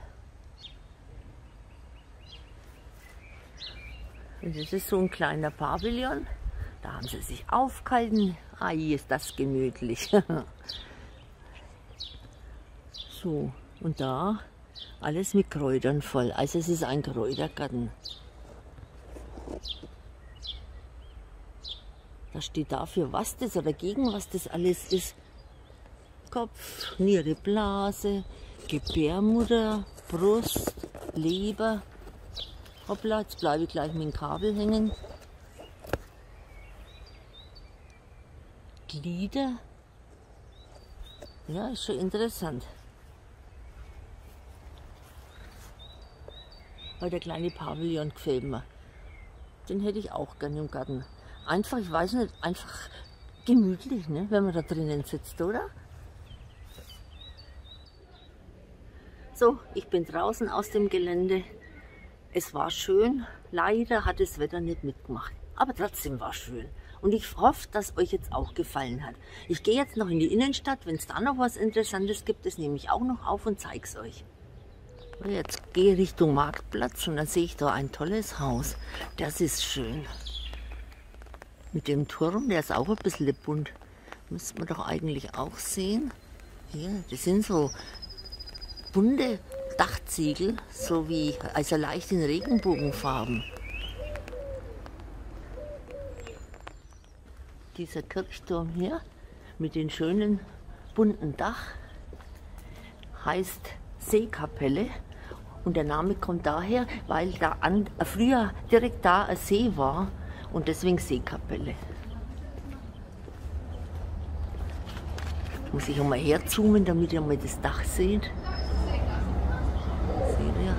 Und das ist so ein kleiner Pavillon. Da haben sie sich aufgehalten. Ai, ist das gemütlich. So, und da alles mit Kräutern voll. Also es ist ein Kräutergarten. Da steht dafür, was das oder gegen was das alles ist. Kopf, Niere, Blase, Gebärmutter, Brust, Leber. Hoppla, jetzt bleibe ich gleich mit dem Kabel hängen. Glieder. Ja, ist schon interessant. Weil der kleine Pavillon gefällt mir. Den hätte ich auch gerne im Garten. Einfach, ich weiß nicht, einfach gemütlich, ne, wenn man da drinnen sitzt, oder? So, ich bin draußen aus dem Gelände. Es war schön. Leider hat das Wetter nicht mitgemacht. Aber trotzdem war es schön. Und ich hoffe, dass euch jetzt auch gefallen hat. Ich gehe jetzt noch in die Innenstadt. Wenn es da noch was Interessantes gibt, das nehme ich auch noch auf und zeige es euch. Jetzt gehe ich Richtung Marktplatz und dann sehe ich da ein tolles Haus. Das ist schön. Mit dem Turm, der ist auch ein bisschen bunt. Müsste man doch eigentlich auch sehen. Hier, das sind so bunte Dachziegel, so wie, also leicht in Regenbogenfarben. Dieser Kirchturm hier mit dem schönen bunten Dach heißt Seekapelle und der Name kommt daher, weil da an, früher direkt da ein See war und deswegen Seekapelle. Muss ich auch mal herzoomen, damit ihr mal das Dach seht. Seht ihr?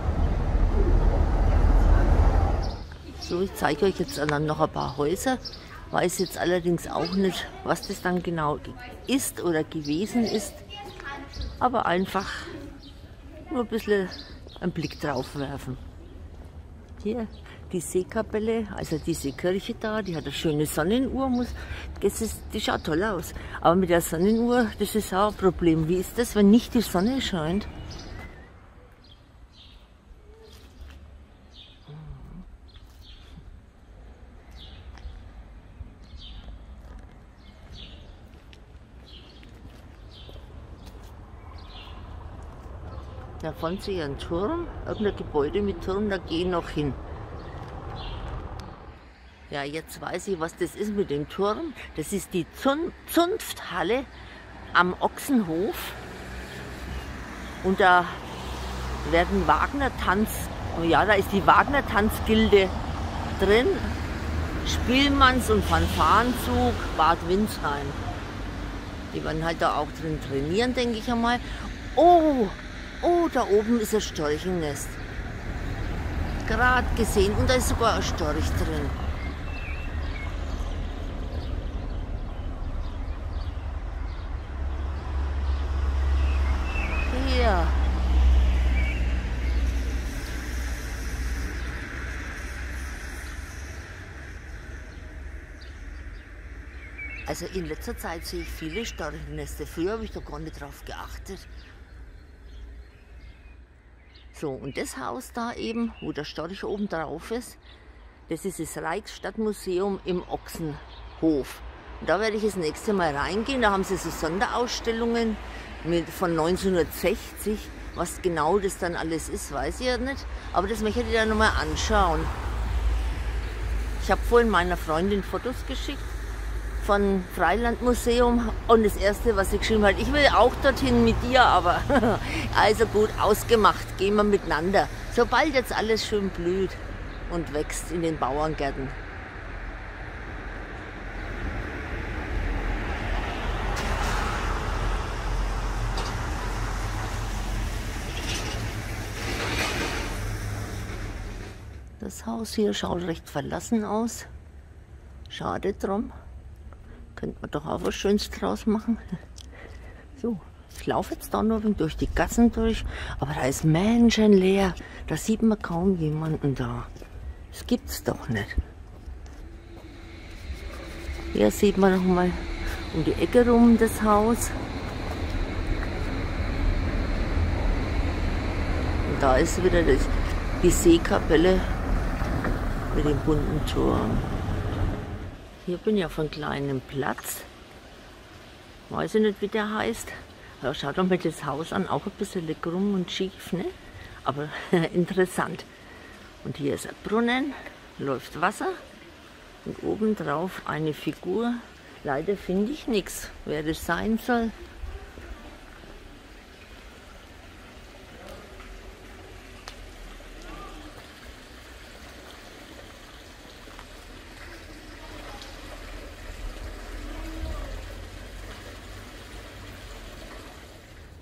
So, ich zeige euch jetzt dann noch ein paar Häuser. Weiß jetzt allerdings auch nicht, was das dann genau ist oder gewesen ist. Aber einfach nur ein bisschen einen Blick drauf werfen. Hier die Seekapelle, also diese Kirche da, die hat eine schöne Sonnenuhr. Muss, das ist, die schaut toll aus. Aber mit der Sonnenuhr, das ist auch ein Problem. Wie ist das, wenn nicht die Sonne scheint? Da vorne sehe ich einen Turm, irgendein Gebäude mit Turm, da gehe ich noch hin. Ja, jetzt weiß ich, was das ist mit dem Turm. Das ist die Zun Zunfthalle am Ochsenhof. Und da werden Wagner-Tanz, oh ja, da ist die Wagner-Tanzgilde drin. Spielmanns- und Fanfarenzug Bad Windsheim. Die werden halt da auch drin trainieren, denke ich einmal. Oh! Oh, da oben ist ein Storchennest. Gerade gesehen. Und da ist sogar ein Storch drin. Hier. Also in letzter Zeit sehe ich viele Storchennester. Früher habe ich da gar nicht drauf geachtet. So, und das Haus da eben, wo der Storch oben drauf ist, das ist das Reichsstadtmuseum im Ochsenhof. Und da werde ich das nächste Mal reingehen. Da haben sie so Sonderausstellungen mit, von neunzehnhundertsechzig. Was genau das dann alles ist, weiß ich ja nicht. Aber das möchte ich dann nochmal anschauen. Ich habe vorhin meiner Freundin Fotos geschickt von Freilandmuseum und das erste, was sie geschrieben hat, ich will auch dorthin mit dir, aber also gut, ausgemacht, gehen wir miteinander. Sobald jetzt alles schön blüht und wächst in den Bauerngärten. Das Haus hier schaut recht verlassen aus. Schade drum. Könnte man doch auch was Schönes draus machen. So, ich laufe jetzt da nur durch die Gassen durch, aber da ist menschenleer. Da sieht man kaum jemanden da. Das gibt's doch nicht. Hier sieht man noch mal um die Ecke rum das Haus. Und da ist wieder das, die Seekapelle mit dem bunten Turm. Hier bin ich auf einem kleinen Platz. Weiß ich nicht, wie der heißt. Ja, schaut doch mal das Haus an, auch ein bisschen krumm und schief, ne? Aber interessant. Und hier ist ein Brunnen, läuft Wasser und oben drauf eine Figur. Leider finde ich nichts, wer das sein soll.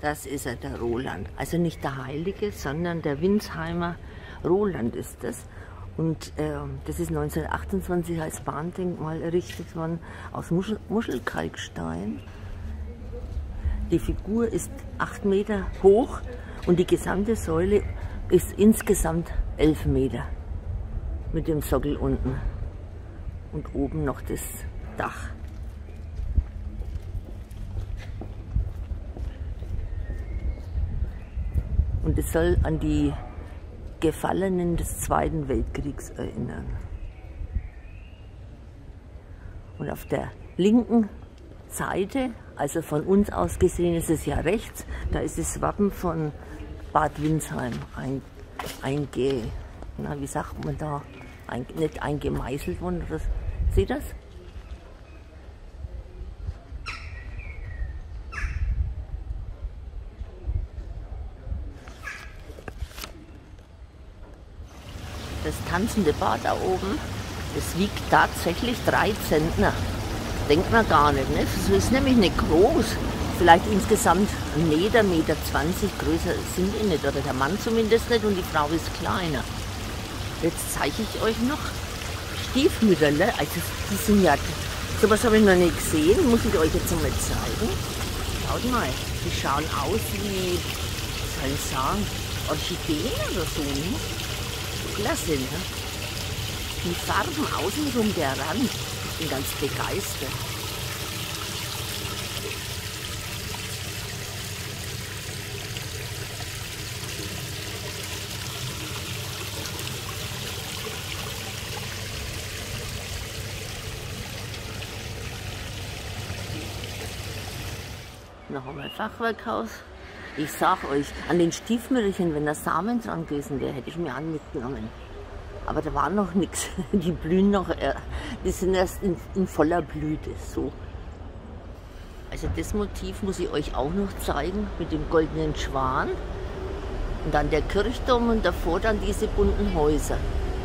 Das ist er, der Roland. Also nicht der Heilige, sondern der Winsheimer Roland ist das. Und äh, das ist neunzehnhundertachtundzwanzig als Bahndenkmal errichtet worden aus Muschel Muschelkalkstein. Die Figur ist acht Meter hoch und die gesamte Säule ist insgesamt elf Meter mit dem Sockel unten und oben noch das Dach. Und es soll an die Gefallenen des Zweiten Weltkriegs erinnern. Und auf der linken Seite, also von uns aus gesehen ist es ja rechts, da ist das Wappen von Bad Windsheim ein, einge, na, wie sagt man da, ein, nicht eingemeißelt worden. Das, seht ihr das? Das tanzende Bad da oben, das wiegt tatsächlich drei Zentner. Denkt man gar nicht, ne? Das ist nämlich nicht groß. Vielleicht insgesamt ein Meter, Meter zwanzig, größer sind die nicht. Oder der Mann zumindest nicht und die Frau ist kleiner. Jetzt zeige ich euch noch Stiefmütterle. Also die sind ja, sowas habe ich noch nicht gesehen, muss ich euch jetzt mal zeigen. Schaut mal, die schauen aus wie, was soll ich sagen, Orchideen oder so, ne? Klasse, ne? Die Farben außenrum, der Rand, ich bin ganz begeistert. Noch einmal Fachwerkhaus. Ich sag euch, an den Stiefmütterchen, wenn da Samen dran gewesen wäre, hätte ich mir an mitgenommen. Aber da war noch nichts. Die blühen noch, die sind erst in, in voller Blüte. So. Also das Motiv muss ich euch auch noch zeigen mit dem goldenen Schwan. Und dann der Kirchturm und davor dann diese bunten Häuser.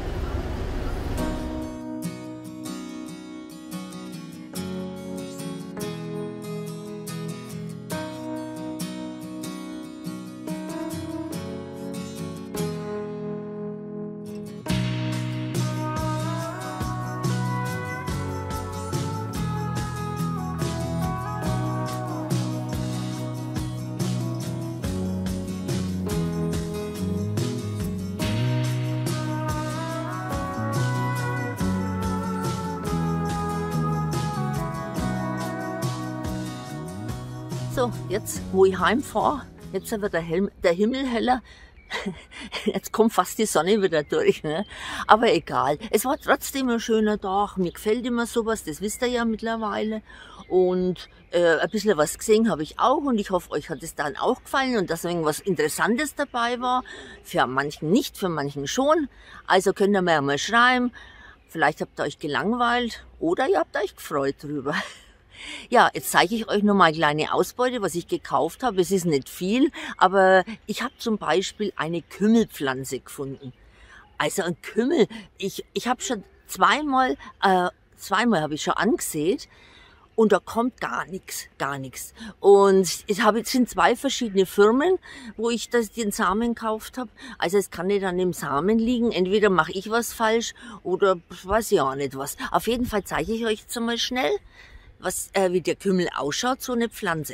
So, jetzt, wo ich heimfahre, jetzt wird der, Helm, der Himmel heller. Jetzt kommt fast die Sonne wieder durch, ne? Aber egal. Es war trotzdem ein schöner Tag. Mir gefällt immer sowas, das wisst ihr ja mittlerweile. Und äh, ein bisschen was gesehen habe ich auch. Und ich hoffe, euch hat es dann auch gefallen und dass irgendwas Interessantes dabei war. Für manchen nicht, für manchen schon. Also könnt ihr mir ja mal schreiben. Vielleicht habt ihr euch gelangweilt oder ihr habt euch gefreut drüber. Ja, jetzt zeige ich euch noch mal eine kleine Ausbeute, was ich gekauft habe. Es ist nicht viel, aber ich habe zum Beispiel eine Kümmelpflanze gefunden. Also ein Kümmel, ich, ich habe schon zweimal, äh, zweimal habe ich schon angesät und da kommt gar nichts, gar nichts. Und es habe jetzt sind zwei verschiedene Firmen, wo ich das, den Samen gekauft habe. Also es kann nicht an dem Samen liegen, entweder mache ich was falsch oder weiß ich auch nicht was. Auf jeden Fall zeige ich euch jetzt mal schnell, was, äh, wie der Kümmel ausschaut, so eine Pflanze.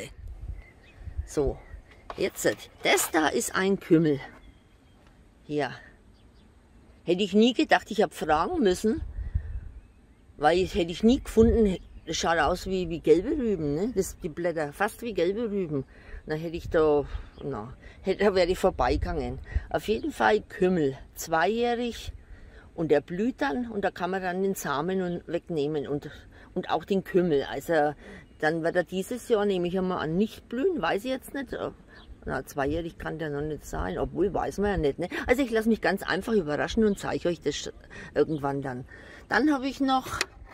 So, jetzt, das da ist ein Kümmel. Hier. Hätte ich nie gedacht, ich habe fragen müssen, weil ich hätte ich nie gefunden, das schaut aus wie, wie gelbe Rüben, ne? Das, die Blätter, fast wie gelbe Rüben. Da hätte ich da, na, hätte, da wäre ich vorbeigegangen. Auf jeden Fall Kümmel, zweijährig und der blüht dann und da kann man dann den Samen wegnehmen und Und auch den Kümmel. Also dann wird er dieses Jahr, nehme ich einmal an, nicht blühen. Weiß ich jetzt nicht. Na, zweijährig kann der noch nicht sein. Obwohl, weiß man ja nicht. Ne? Also ich lasse mich ganz einfach überraschen und zeige euch das irgendwann dann. Dann habe ich noch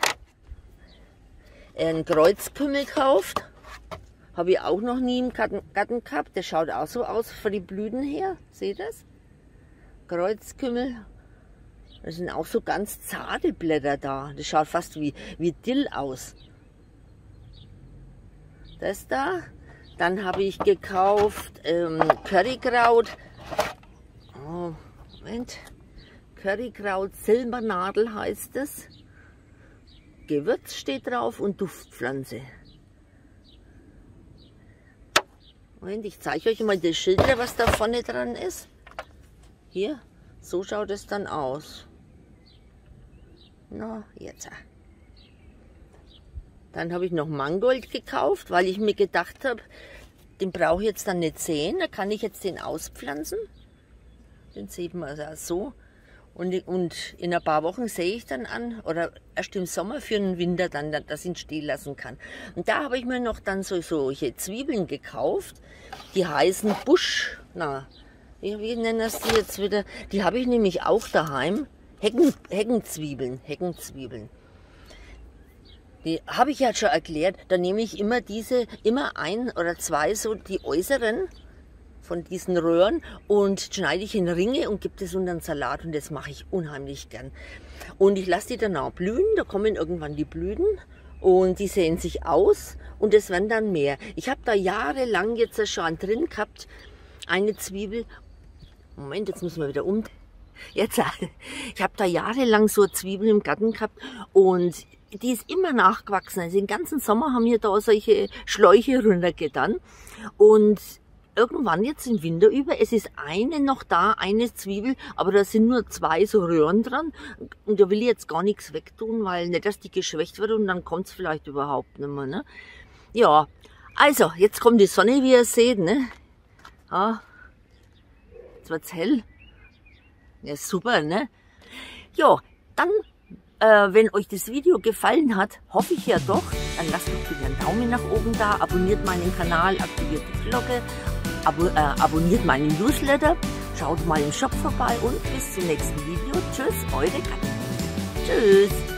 einen Kreuzkümmel gekauft. Habe ich auch noch nie im Garten, Garten gehabt. Der schaut auch so aus von den Blüten her. Seht ihr das? Kreuzkümmel. Das sind auch so ganz zarte Blätter da. Das schaut fast wie, wie Dill aus. Das da. Dann habe ich gekauft ähm, Currykraut. Oh, Moment. Currykraut Silbernadel heißt es. Gewürz steht drauf und Duftpflanze. Moment, ich zeige euch mal das Schild, was da vorne dran ist. Hier, so schaut es dann aus. Na, jetzt. Dann habe ich noch Mangold gekauft, weil ich mir gedacht habe, den brauche ich jetzt dann nicht sehen. Da kann ich jetzt den auspflanzen. Den sieht man also so. Und, und in ein paar Wochen sehe ich dann an, oder erst im Sommer für den Winter dann, dass ich ihn stehen lassen kann. Und da habe ich mir noch dann so solche Zwiebeln gekauft. Die heißen Busch, na, wie, wie nennen das die jetzt wieder? Die habe ich nämlich auch daheim. Hecken, Heckenzwiebeln, Heckenzwiebeln. Die habe ich ja schon erklärt. Da nehme ich immer diese, immer ein oder zwei so die äußeren von diesen Röhren und schneide ich in Ringe und gebe das unter den Salat und das mache ich unheimlich gern. Und ich lasse die dann auch blühen, da kommen irgendwann die Blüten und die sehen sich aus und es werden dann mehr. Ich habe da jahrelang jetzt schon drin gehabt, eine Zwiebel. Moment, jetzt müssen wir wieder um. Jetzt, ich habe da jahrelang so Zwiebeln im Garten gehabt und die ist immer nachgewachsen. Also den ganzen Sommer haben wir da solche Schläuche runtergetan und irgendwann jetzt im Winter über, es ist eine noch da, eine Zwiebel, aber da sind nur zwei so Röhren dran und da will ich jetzt gar nichts wegtun, weil nicht, dass die geschwächt wird und dann kommt es vielleicht überhaupt nicht mehr. Ne? Ja, also jetzt kommt die Sonne, wie ihr seht. Ne? Ja, jetzt wird es hell. Ja, super, ne? Ja, dann, äh, wenn euch das Video gefallen hat, hoffe ich ja doch, dann lasst doch bitte einen Daumen nach oben da, abonniert meinen Kanal, aktiviert die Glocke, abo äh, abonniert meinen Newsletter, schaut mal im Shop vorbei und bis zum nächsten Video. Tschüss, eure Katja. Tschüss.